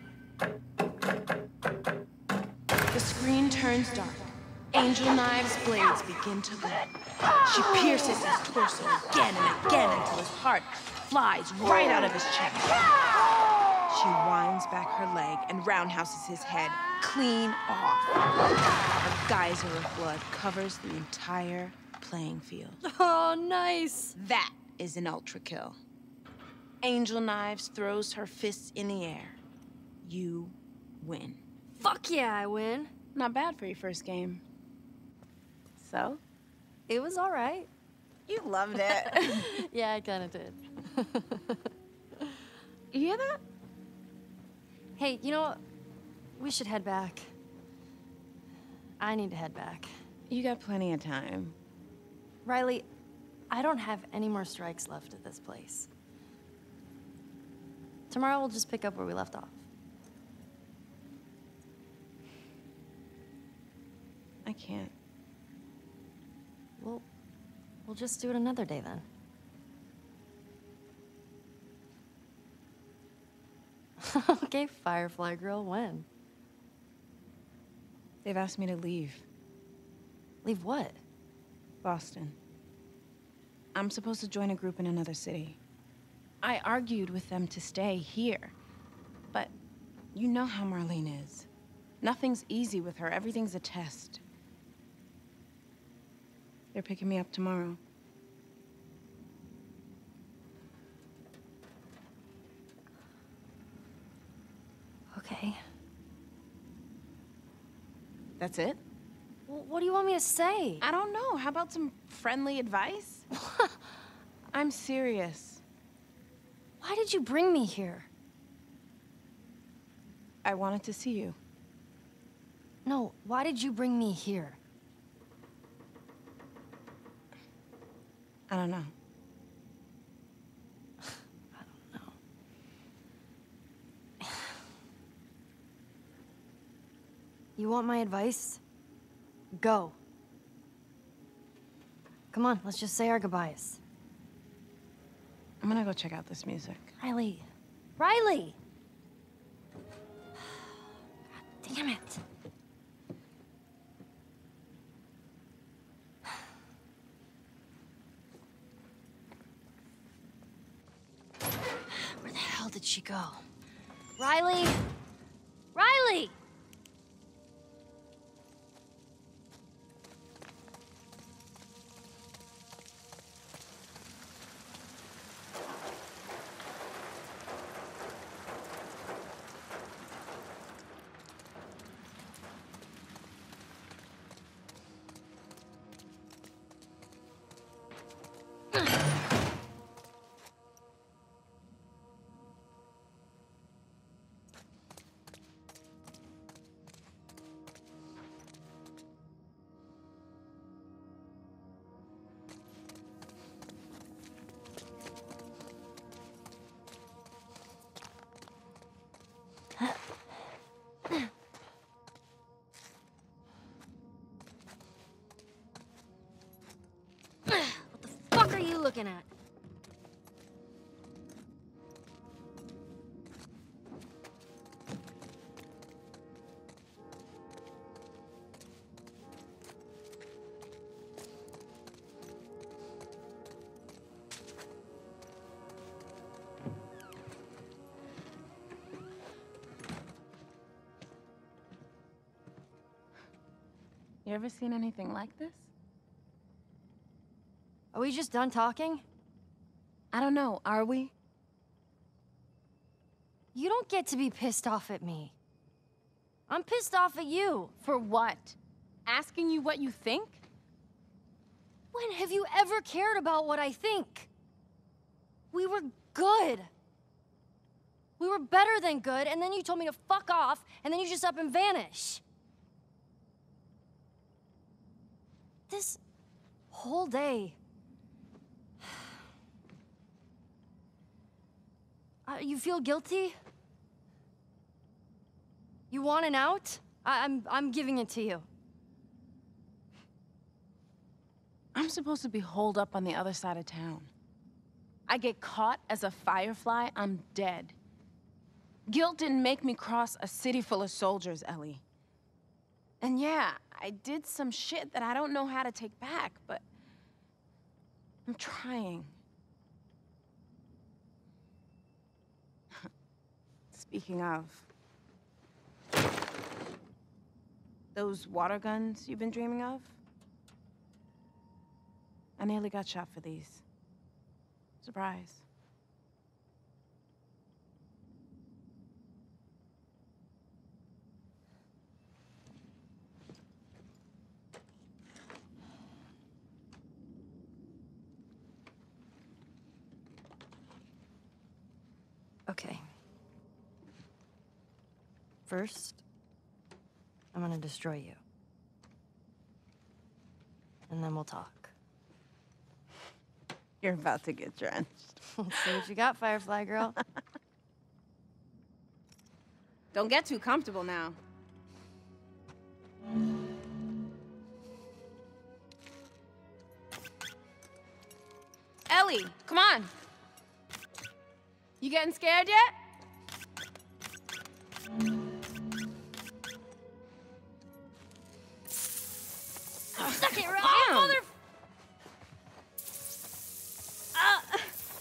The screen turns dark. Angel Knives' blades begin to glow. She pierces his torso again and again until his heart flies right out of his chest. She winds back her leg and roundhouses his head clean off. A geyser of blood covers the entire playing field. Oh, nice. That is an ultra kill. Angel Knives throws her fists in the air. You win. Fuck yeah, I win. Not bad for your first game. So? It was all right. You loved it. Yeah, I kind of did. You hear that? Hey, you know what? We should head back. I need to head back. You got plenty of time. Riley, I don't have any more strikes left at this place. Tomorrow we'll just pick up where we left off. I can't. Well, we'll just do it another day then. Okay, Firefly Girl, when? They've asked me to leave. Leave what? Boston. I'm supposed to join a group in another city. I argued with them to stay here. But you know how Marlene is. Nothing's easy with her. Everything's a test. They're picking me up tomorrow. Okay. That's it? Well, what do you want me to say? I don't know. How about some friendly advice? I'm serious. Why did you bring me here? I wanted to see you. No, why did you bring me here? I don't know. I don't know. You want my advice? Go. Come on, let's just say our goodbyes. I'm gonna go check out this music. Riley. Riley! God damn it. Where the hell did she go? Riley! Riley! What are you looking at? You ever seen anything like this? Are we just done talking? I don't know, are we? You don't get to be pissed off at me. I'm pissed off at you. For what? Asking you what you think? When have you ever cared about what I think? We were good. We were better than good, and then you told me to fuck off, and then you just up and vanish. This whole day... Uh, you feel guilty? You want an out? I I'm, I'm giving it to you. I'm supposed to be holed up on the other side of town. I get caught as a firefly, I'm dead. Guilt didn't make me cross a city full of soldiers, Ellie. And yeah, I did some shit that I don't know how to take back, but I'm trying. Speaking of, those water guns you've been dreaming of? I nearly got shot for these. Surprise. Okay. First, I'm gonna destroy you. And then we'll talk. You're about to get drenched. Let's see what you got, Firefly girl. Don't get too comfortable now. Ellie, come on. You getting scared yet? Suck it, right? Oh, Mother... Uh.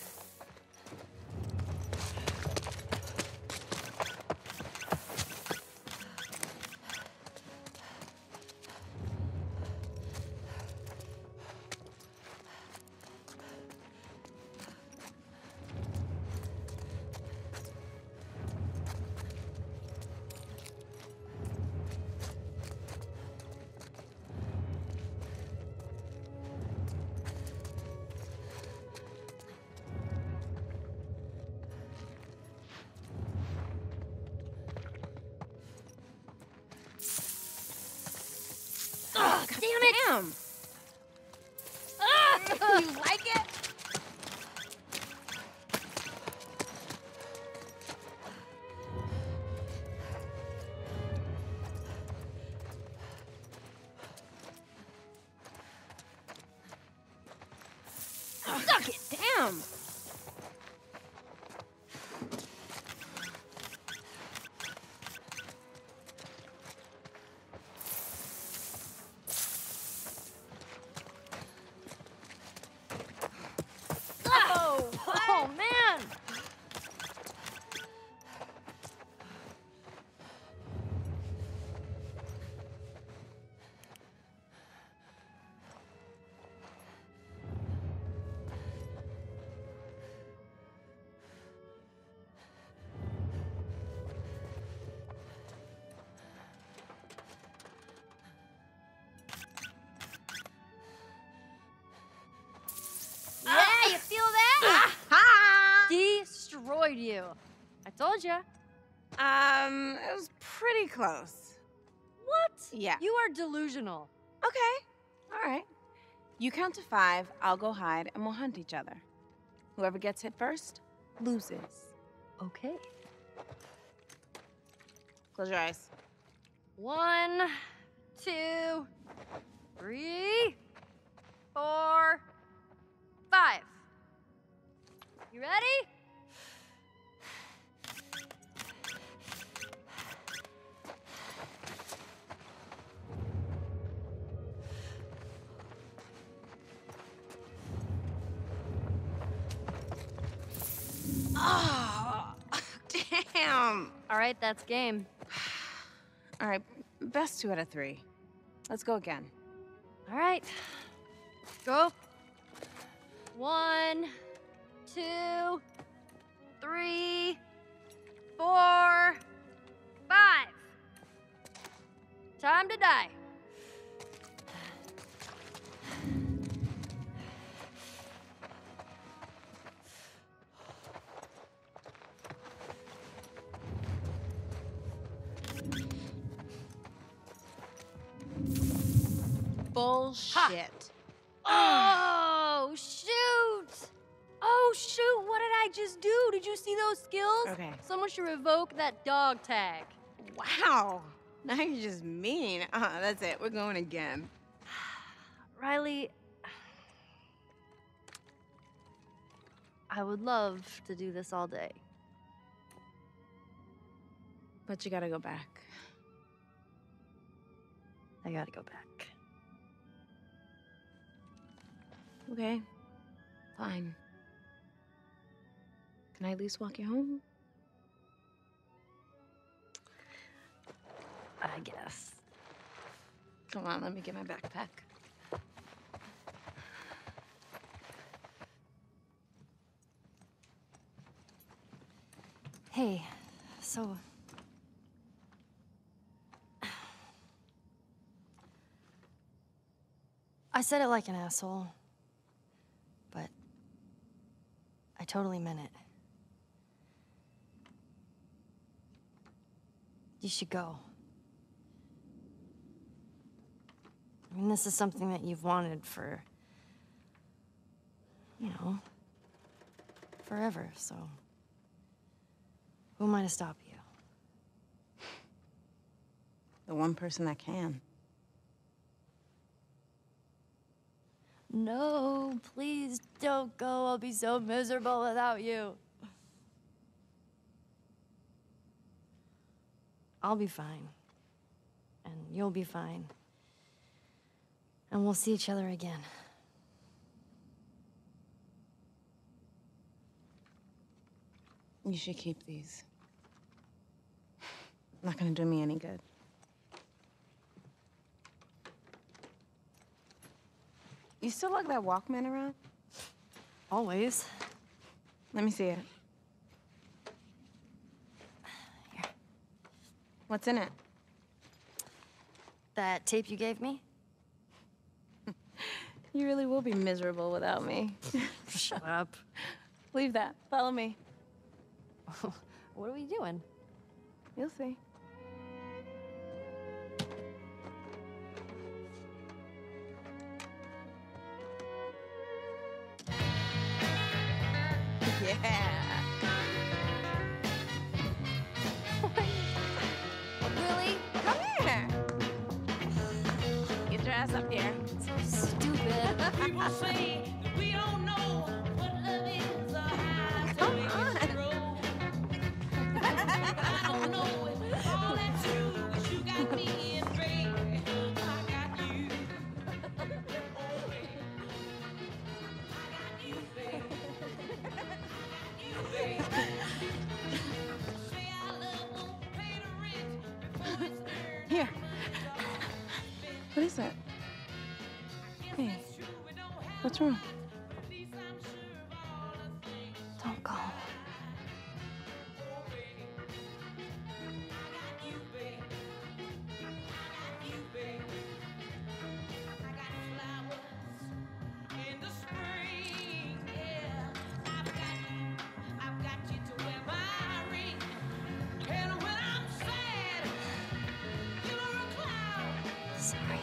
Ugh, damn it! Damn. Ah! You like it? Suck it, damn. Oh, oh man! Yeah, you feel that? Destroyed you. I told you. Um, it was pretty close. What? Yeah. You are delusional. Okay. All right. You count to five, I'll go hide, and we'll hunt each other. Whoever gets hit first loses. Okay. Close your eyes. One, two, three, four, five. You ready? Oh, damn. All right, that's game. All right, best two out of three. Let's go again. All right. Go. One, two, three, four, five. Time to die. Bullshit. Oh, shoot! Oh, shoot, what did I just do? Did you see those skills? Okay. Someone should revoke that dog tag. Wow. Now you're just mean. Uh, that's it. We're going again. Riley, I would love to do this all day. But you gotta go back. I gotta go back. Okay. Fine. Can I at least walk you home? I guess. Come on, let me get my backpack. Hey, so... I said it like an asshole, but I totally meant it. You should go. I mean, this is something that you've wanted for, you know, forever, so who am I to stop you? The one person that can. No, please don't go. I'll be so miserable without you. I'll be fine. And you'll be fine. And we'll see each other again. You should keep these. Not gonna do me any good. You still lug that Walkman around? Always. Let me see it. Here. What's in it? That tape you gave me? You really will be miserable without me. Shut up. Leave that. Follow me. What are we doing? You'll see. Yeah. Really? Come here. Get your ass up here. So stupid. People say that we don't know what love is or how to Come make on. it grow. I don't know if all that's true, 'cause you got me in baby. I got you. Oh, baby. I got you, baby. Here. What is that? Hey. What's wrong? Don't go. Sorry.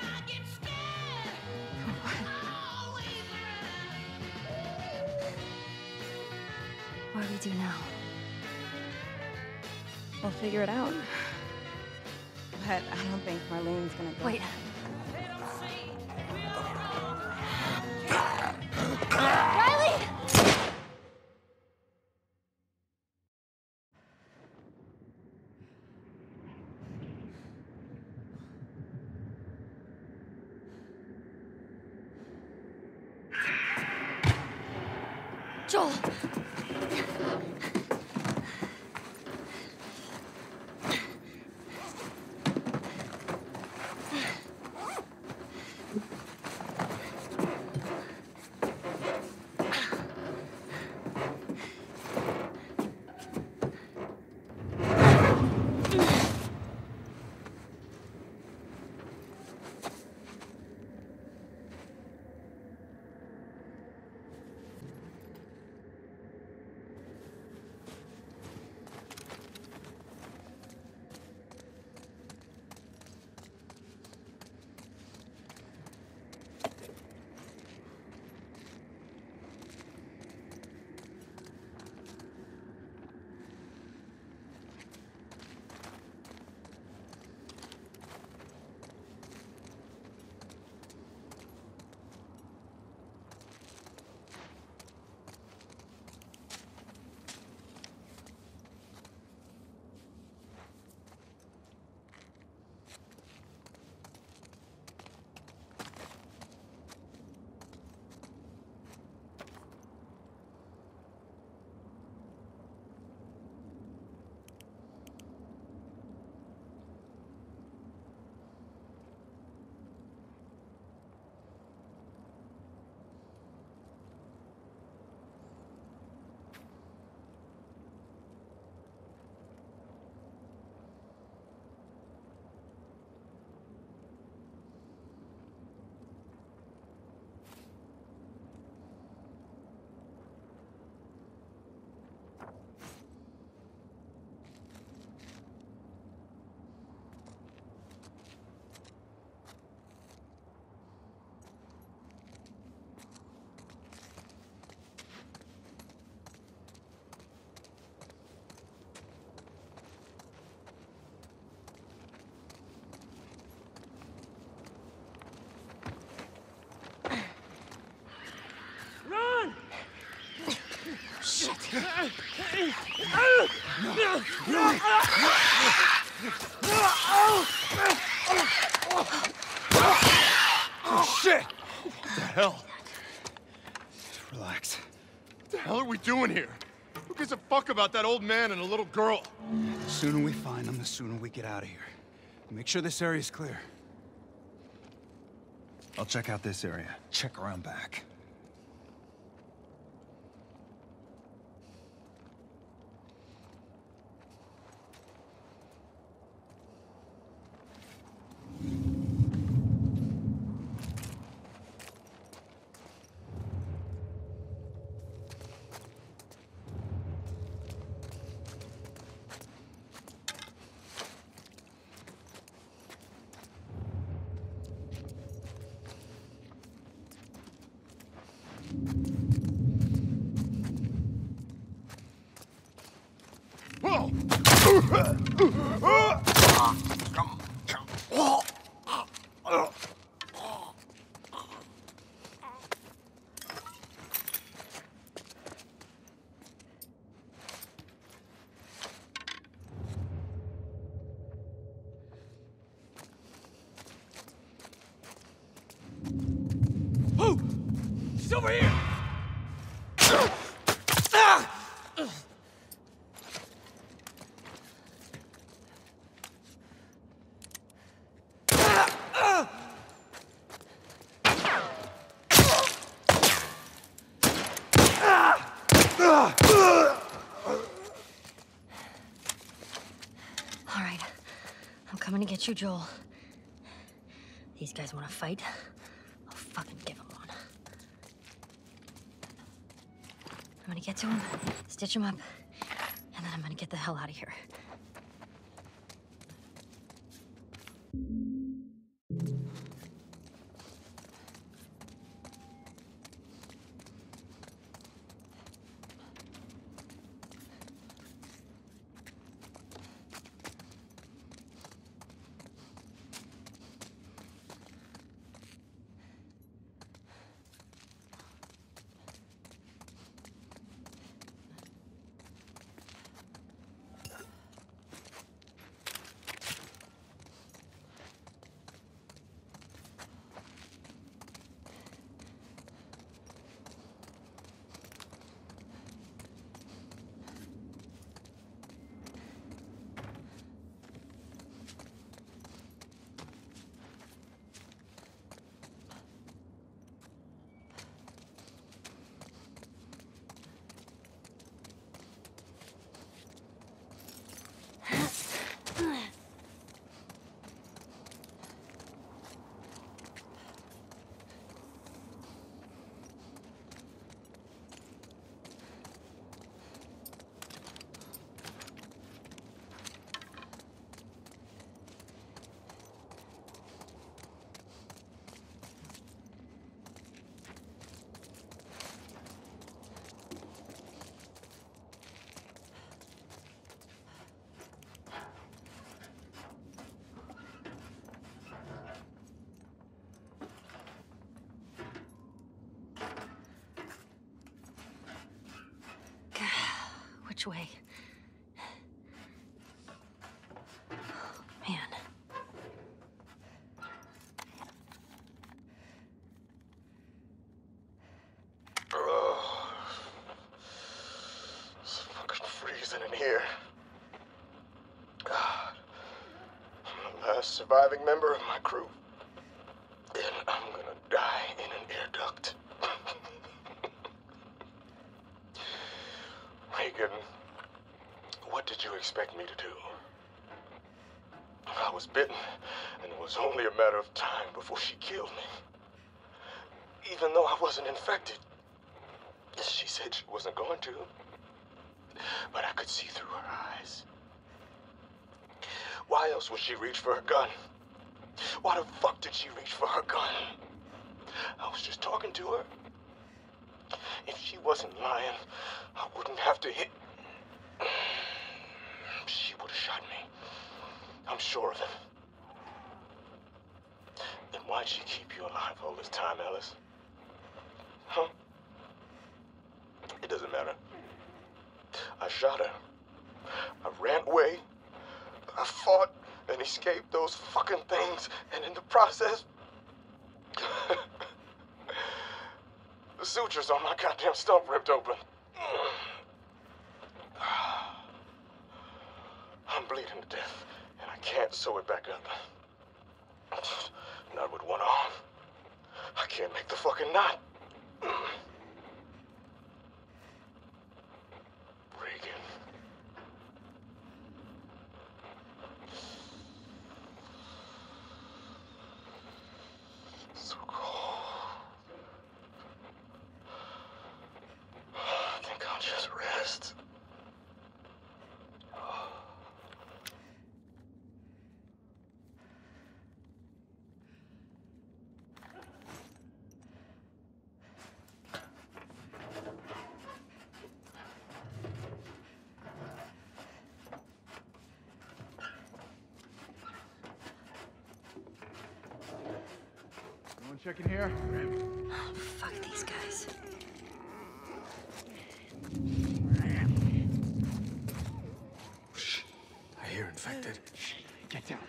What do we do now? We'll figure it out. But I don't think Marlene's gonna go. Wait. Riley! Joel! Oh, shit! What the hell? Relax. What the hell are we doing here? Who gives a fuck about that old man and a little girl? The sooner we find them, the sooner we get out of here. Make sure this area's clear. I'll check out this area. Check around back. She's over here! All right, I'm coming to get you, Joel. These guys want to fight? I'll fucking give them one. I'm gonna get to him, stitch him up, and then I'm gonna get the hell out of here. Which way? Man. Oh, it's fucking freezing in here. God. I'm the last surviving member of my crew. And I'm gonna die in an air duct. Regan, what did you expect me to do? I was bitten, and it was only a matter of time before she killed me. Even though I wasn't infected. She said she wasn't going to. But I could see through her eyes. Why else would she reach for her gun? Why the fuck did she reach for her gun? I was just talking to her. If she wasn't lying, I wouldn't have to hit. She would have shot me. I'm sure of it. Then why'd she keep you alive all this time, Alice? Huh? It doesn't matter. I shot her. I ran away. I fought and escaped those fucking things, and in the process, the sutures on my goddamn stump ripped open. I'm bleeding to death, and I can't sew it back up. Not with one arm. I can't make the fucking knot. Regan. So cold. I think I'll just rest. Anyone checking here? Oh, fuck these guys. Shh. I hear infected. Get down.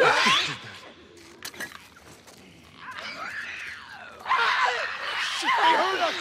They heard us!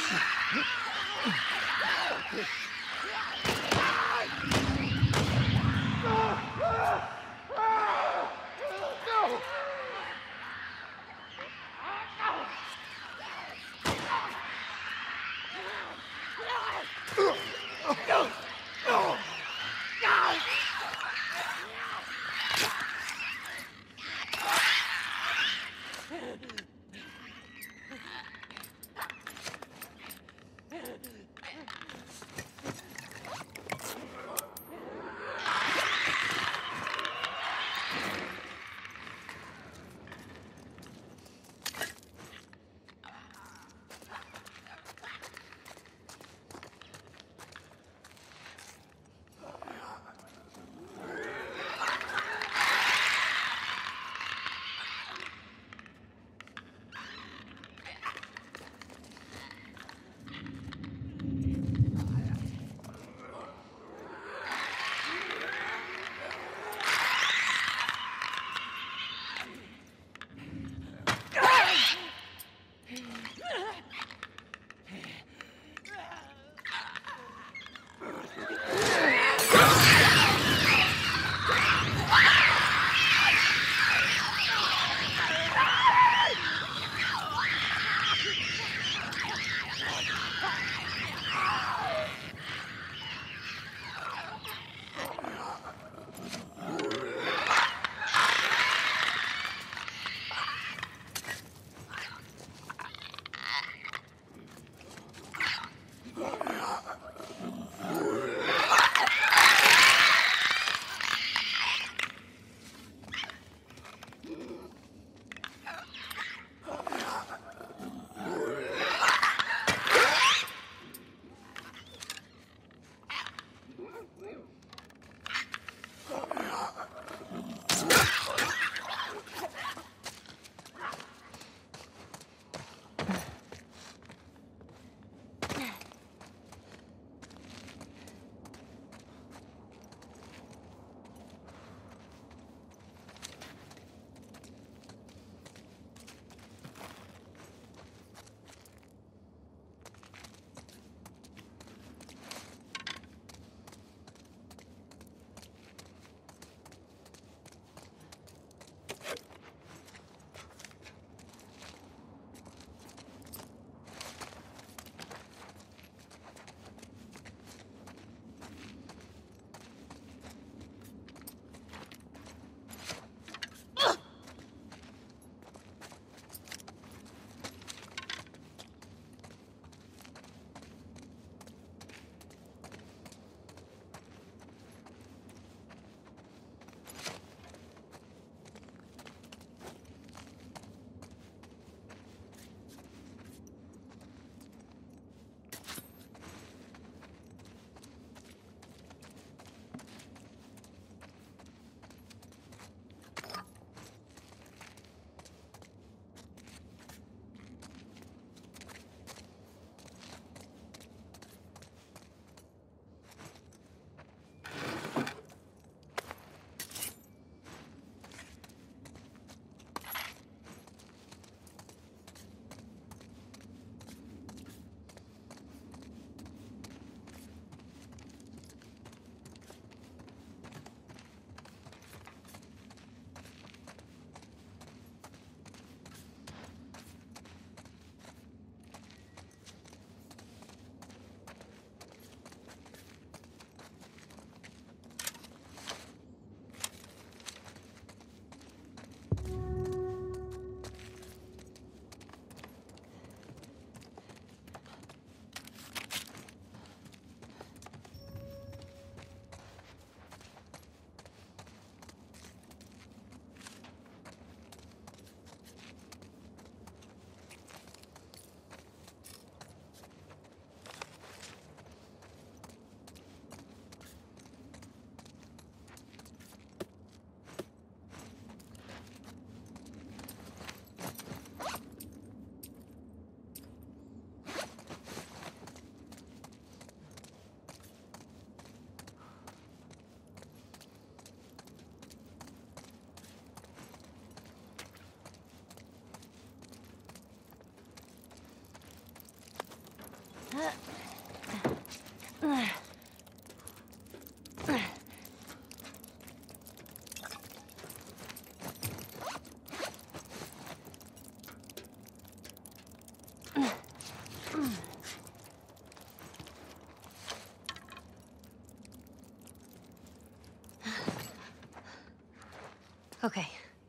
Okay.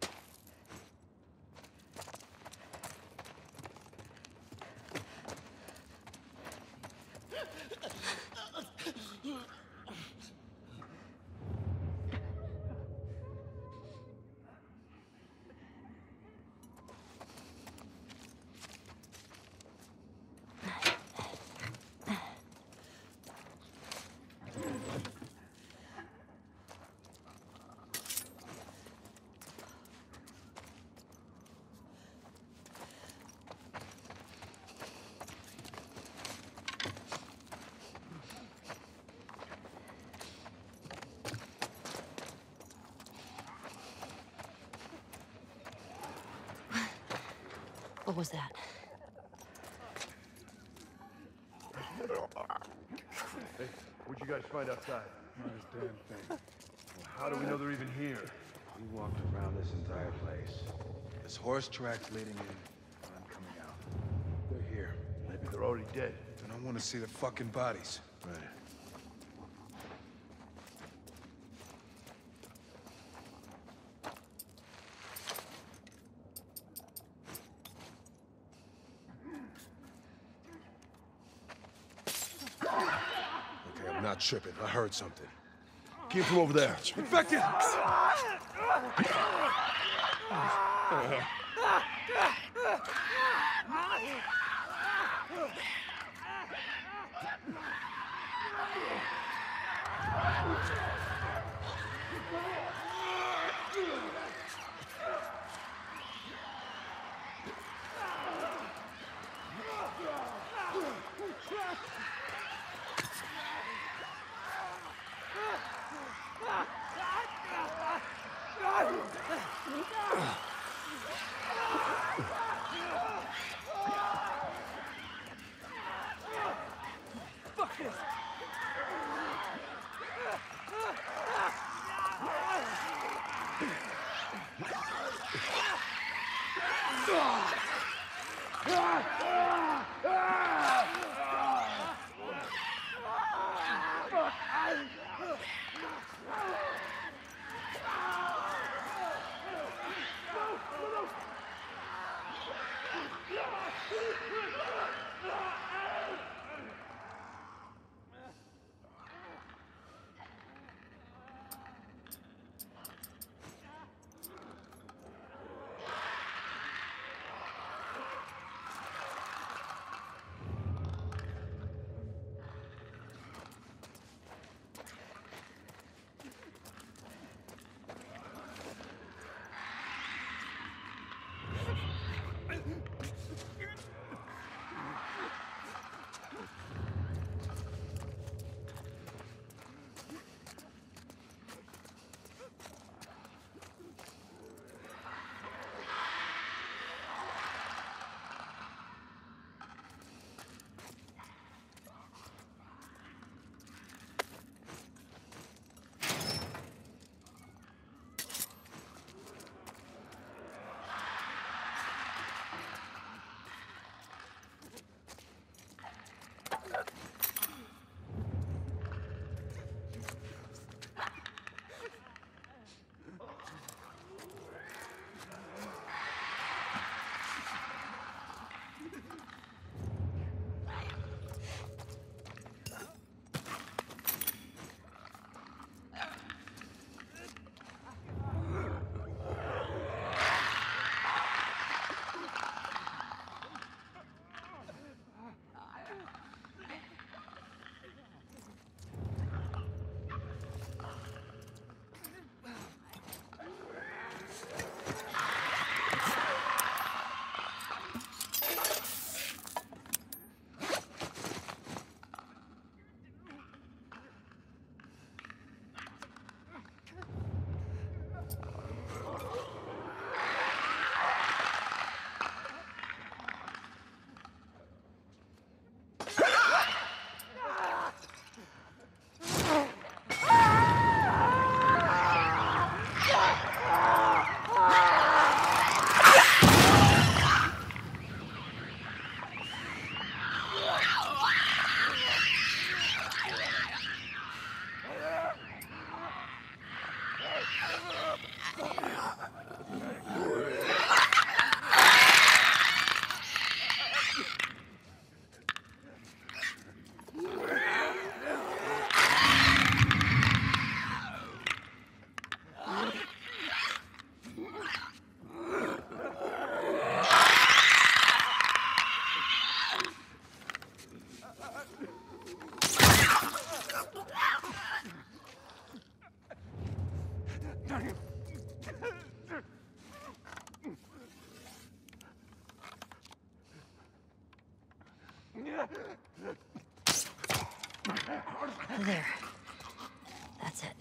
What was that? Hey, what'd you guys find outside? Not a damn thing. Well, how do we know they're even here? We walked around this entire place. There's horse tracks leading in, and I'm coming out. They're here. Maybe they're already dead. Then I want to see the fucking bodies. Right. Okay, I'm not tripping. I heard something. Came from over there. Infected! Fuck this! There. That's it.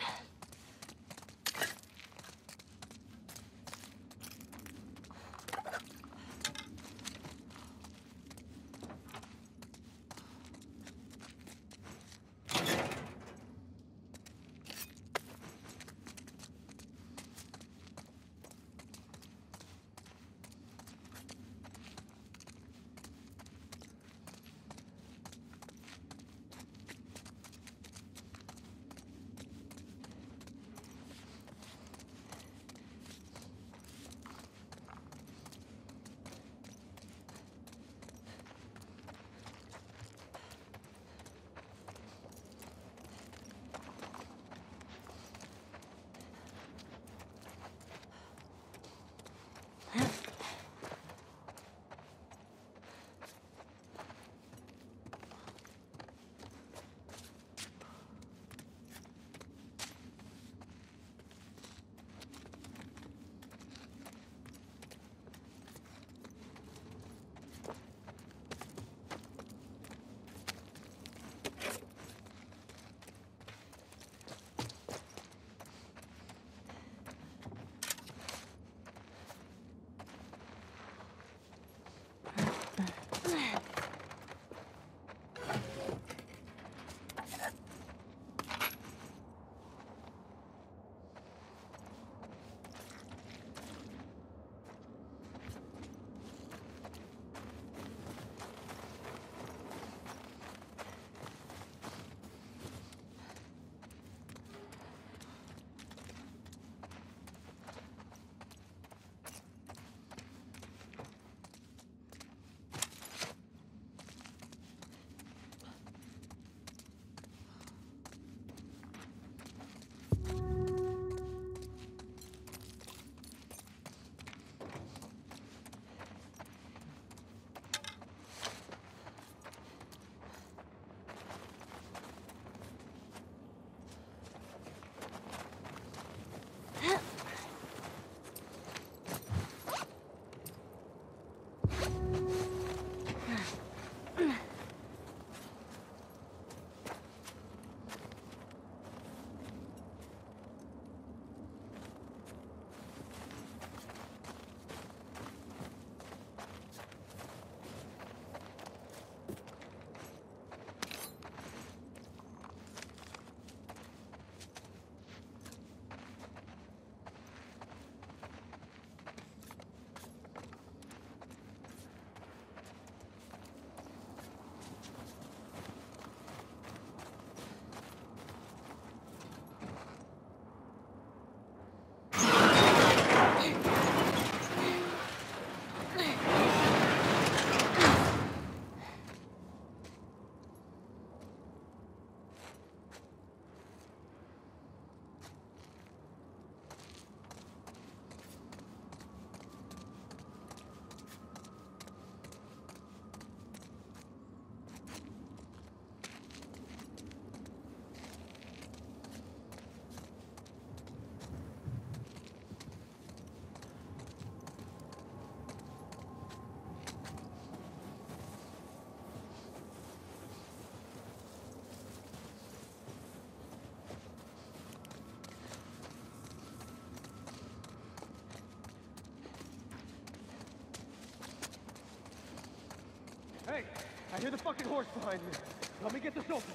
Hey, I hear the fucking horse behind me. Let me get this open.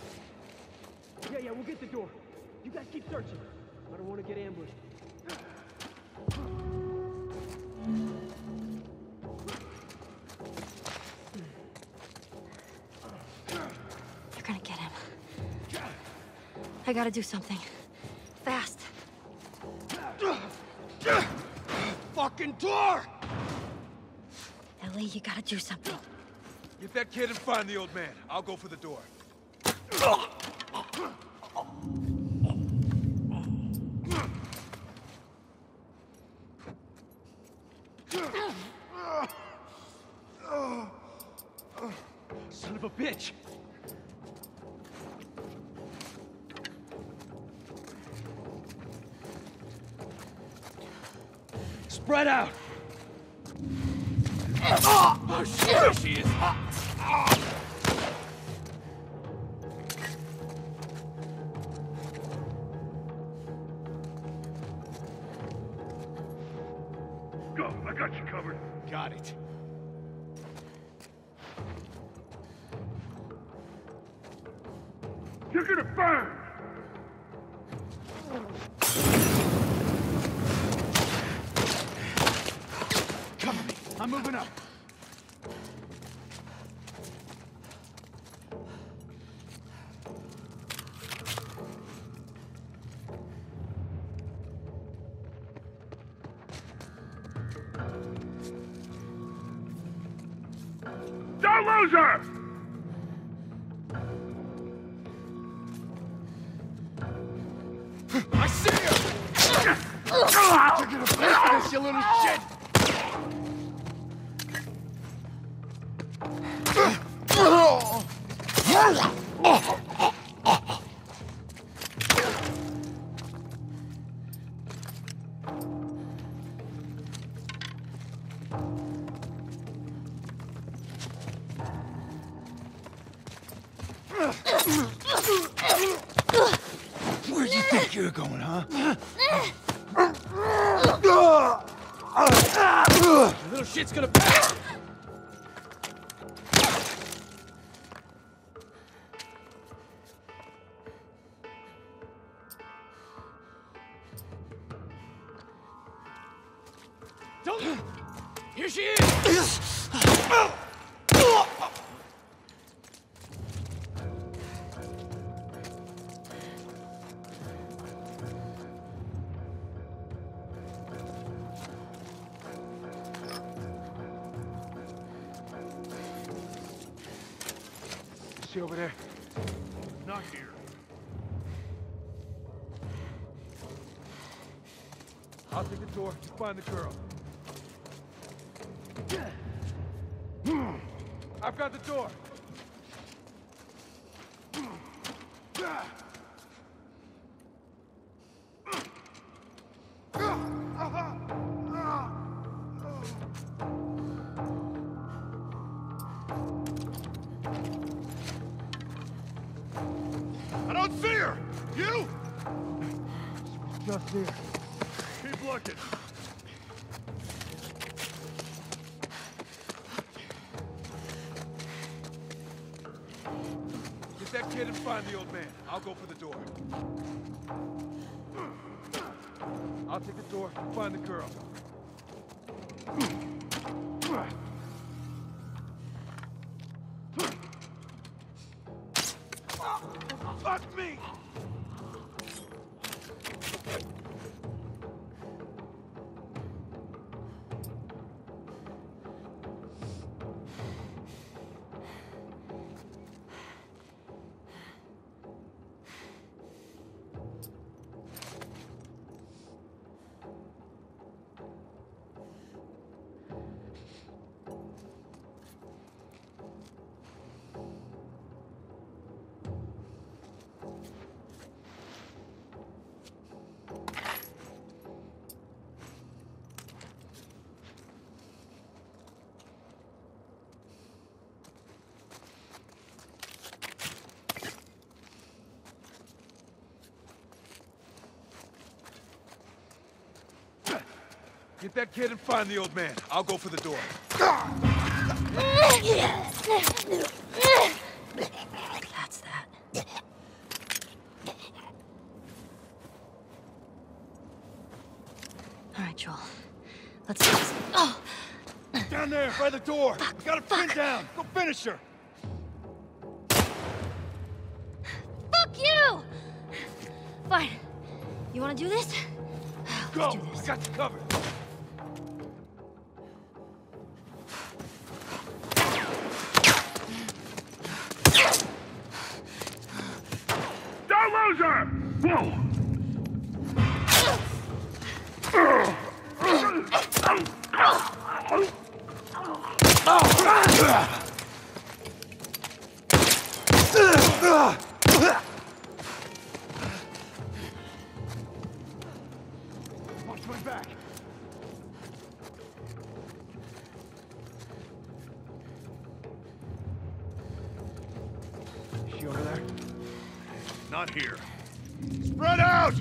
Yeah, yeah, we'll get the door. You guys keep searching. I don't want to get ambushed. You're gonna get him. I gotta do something. Fast. Fucking door! Ellie, you gotta do something. Get that kid and find the old man. I'll go for the door. Son of a bitch! Spread out! Oh, shit! There she is! it. You're gonna burn! Cover me. I'm moving up. Don't lose her! I see her! You're gonna pay for this, you little shit! Where do you think you're going, huh? The little shit's gonna pass! Don't... Here she is! Is she over there? Not here. I'll take the door. You find the girl. I've got the door. I don't see her! You? Just here. Keep looking. Get that kid and find the old man. I'll go for the door. I'll take the door. You find the girl. Fuck me! Get that kid and find the old man. I'll go for the door. That's that. All right, Joel. Let's do this. Oh! Down there, by the door. We got her pinned down. Go finish her. Fuck you! Fine. You wanna do this? Go! Let's do this. I got you covered. Don't lose her! Whoa! Watch my back. Is she over there? Not here. Spread out!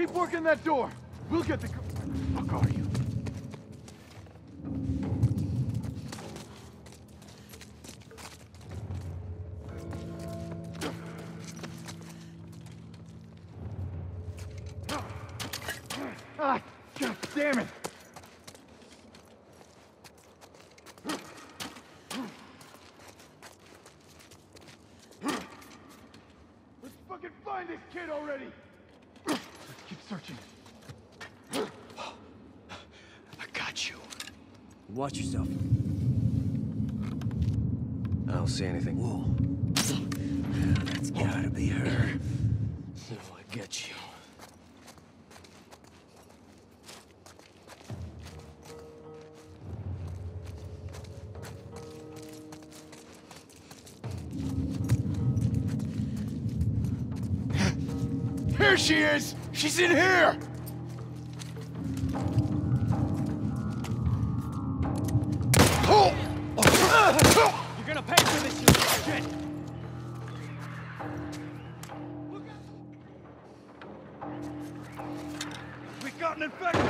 Keep working that door. We'll get the... Fuck are you? Ah, God damn it! Let's fucking find this kid already! Let's keep searching. I got you. Watch yourself. I don't see anything. Whoa. That's gotta be her. No, I get you. Here she is! She's in here! You're gonna pay for this, you little shit! We got an infected!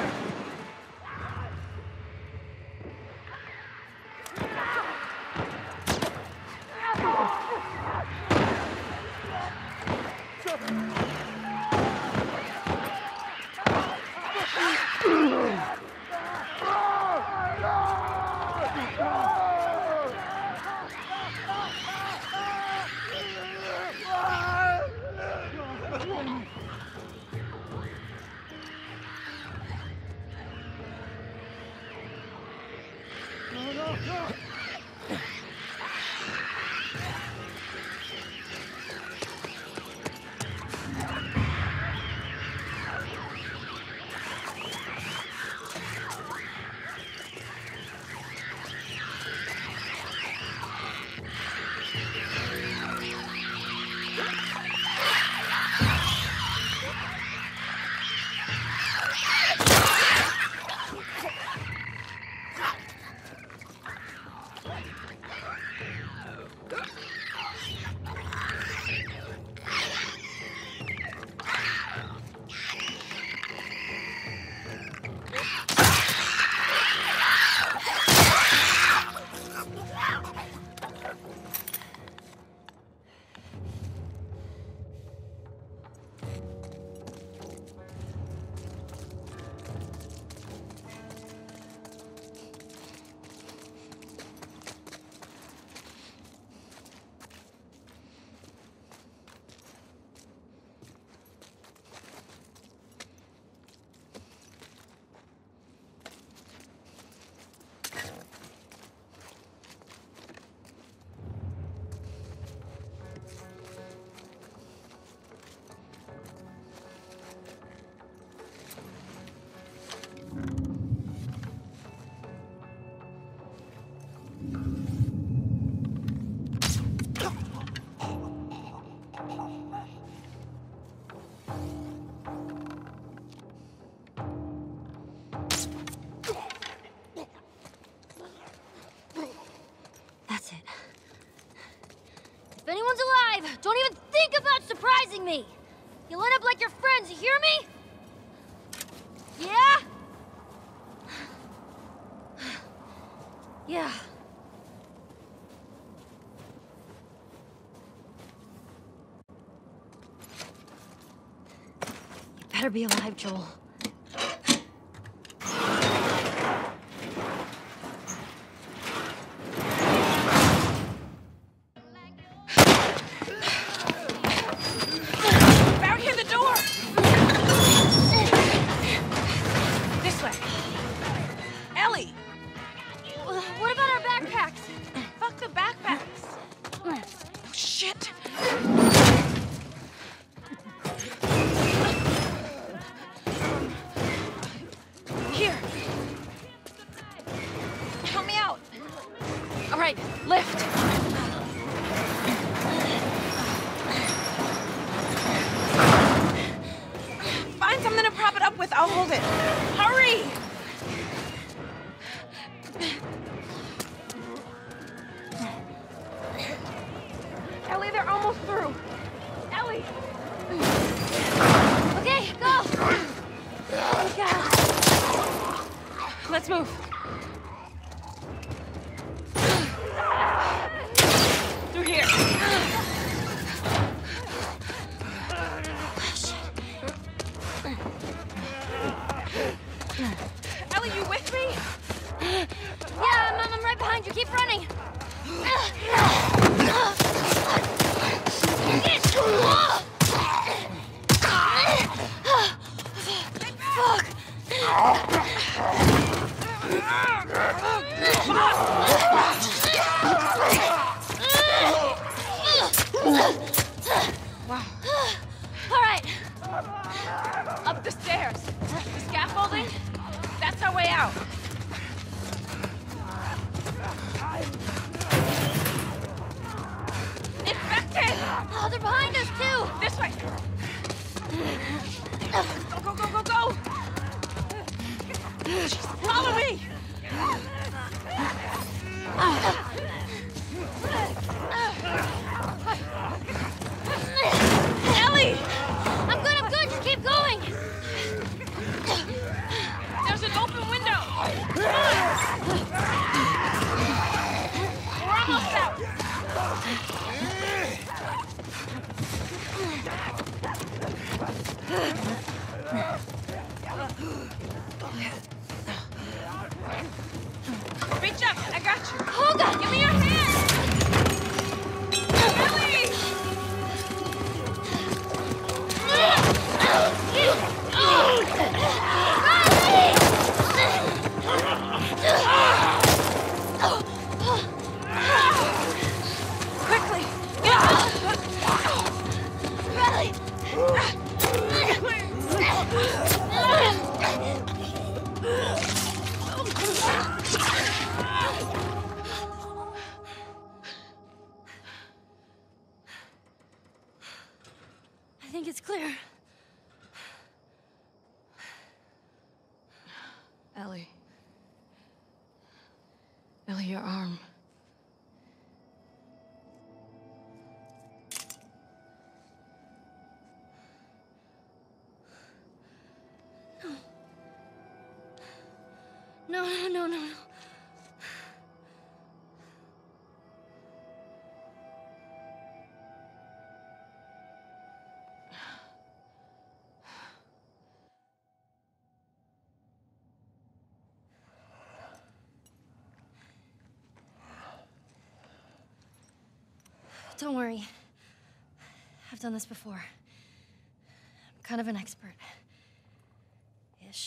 If anyone's alive, don't even think about surprising me! You'll end up like your friends, you hear me? Yeah? Yeah. You better be alive, Joel. Barricade the door! This way. Ellie! What about our backpacks? Fuck the backpacks. Oh, shit. Let's move. Through here. Ellie, you with me? Yeah, I'm, I'm right behind you. Keep running. Wow. All right. Up the stairs. The scaffolding? That's our way out. Infected! Oh, they're behind us, too. This way. Go, go, go, go, go! Follow me! Ellie! I'm good, I'm good. Just keep going. There's an open window. We're almost out. Reach up. I got you. Hold on. Give me your hand. Ellie! Quickly! Get up! Riley! I think it's clear. Ellie. Ellie, your arm. No, no, no, no, no. Don't worry. I've done this before. I'm kind of an expert. Ish.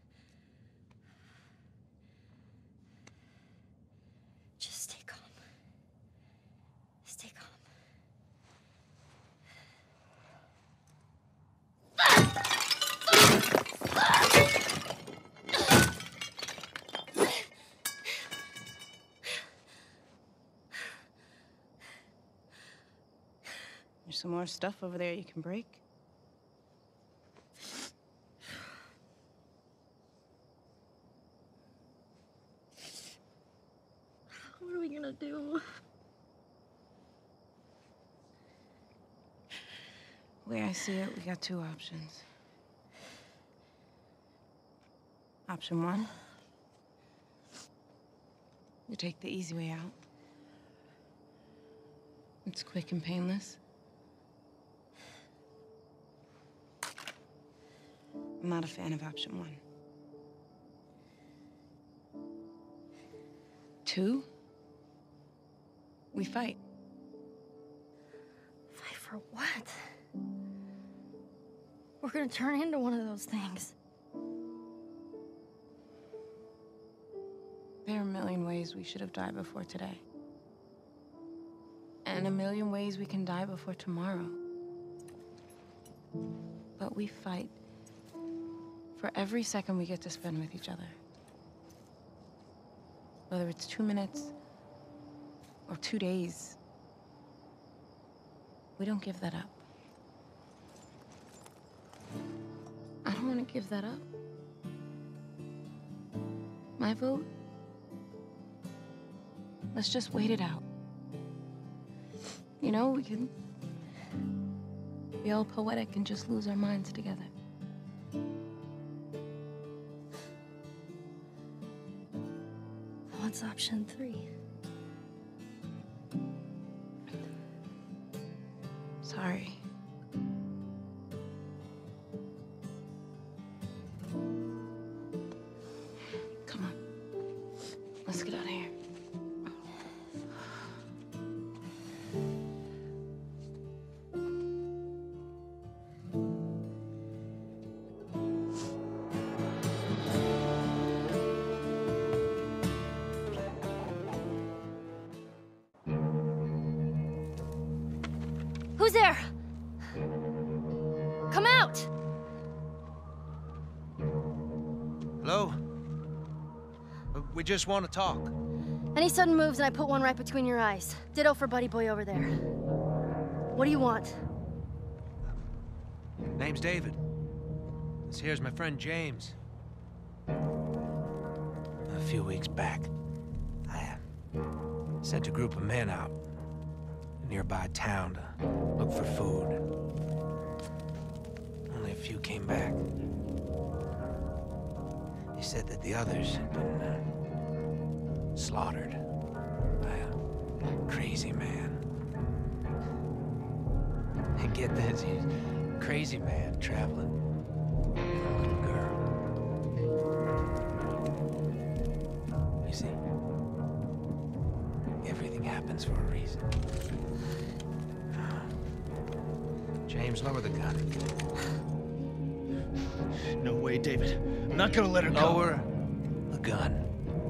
Just stay calm. Stay calm. There's some more stuff over there you can break. What are we gonna do? The way I see it, we got two options. Option one, you take the easy way out. It's quick and painless. I'm not a fan of option one. Two, we fight. Fight for what? We're gonna turn into one of those things. There are a million ways we should have died before today. And a million ways we can die before tomorrow. But we fight for every second we get to spend with each other. Whether it's two minutes or two days, we don't give that up. I don't want to give that up. My vote? Let's just wait it out. You know, we can be all poetic and just lose our minds together. what's option three? Sorry. Come on. Let's get out of here. Who's there? Come out! Hello? Uh, We just want to talk. Any sudden moves and I put one right between your eyes. Ditto for buddy boy over there. What do you want? Name's David. This here's my friend James. A few weeks back, I uh, sent a group of men out to a nearby town to look for food. Only a few came back. They said that the others had been uh, slaughtered by a crazy man. And get this, he's a crazy man traveling with a little girl. You see, everything happens for a reason. James, lower the gun. No way, David. I'm not gonna let her go. Lower the gun.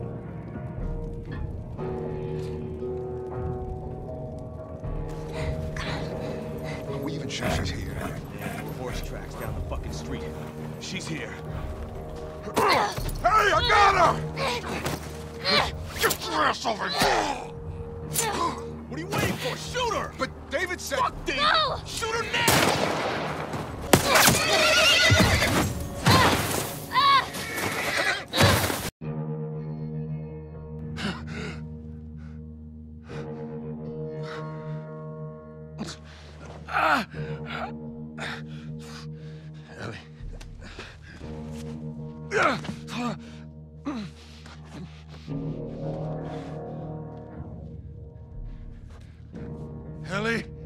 Are we even sure she's here? There were horse tracks down the fucking street. She's here. Hey, I got her! Get your ass over here! What are you waiting for? Shoot her! But David said... Fuck David! No! Shoot her now! Ellie. Ellie?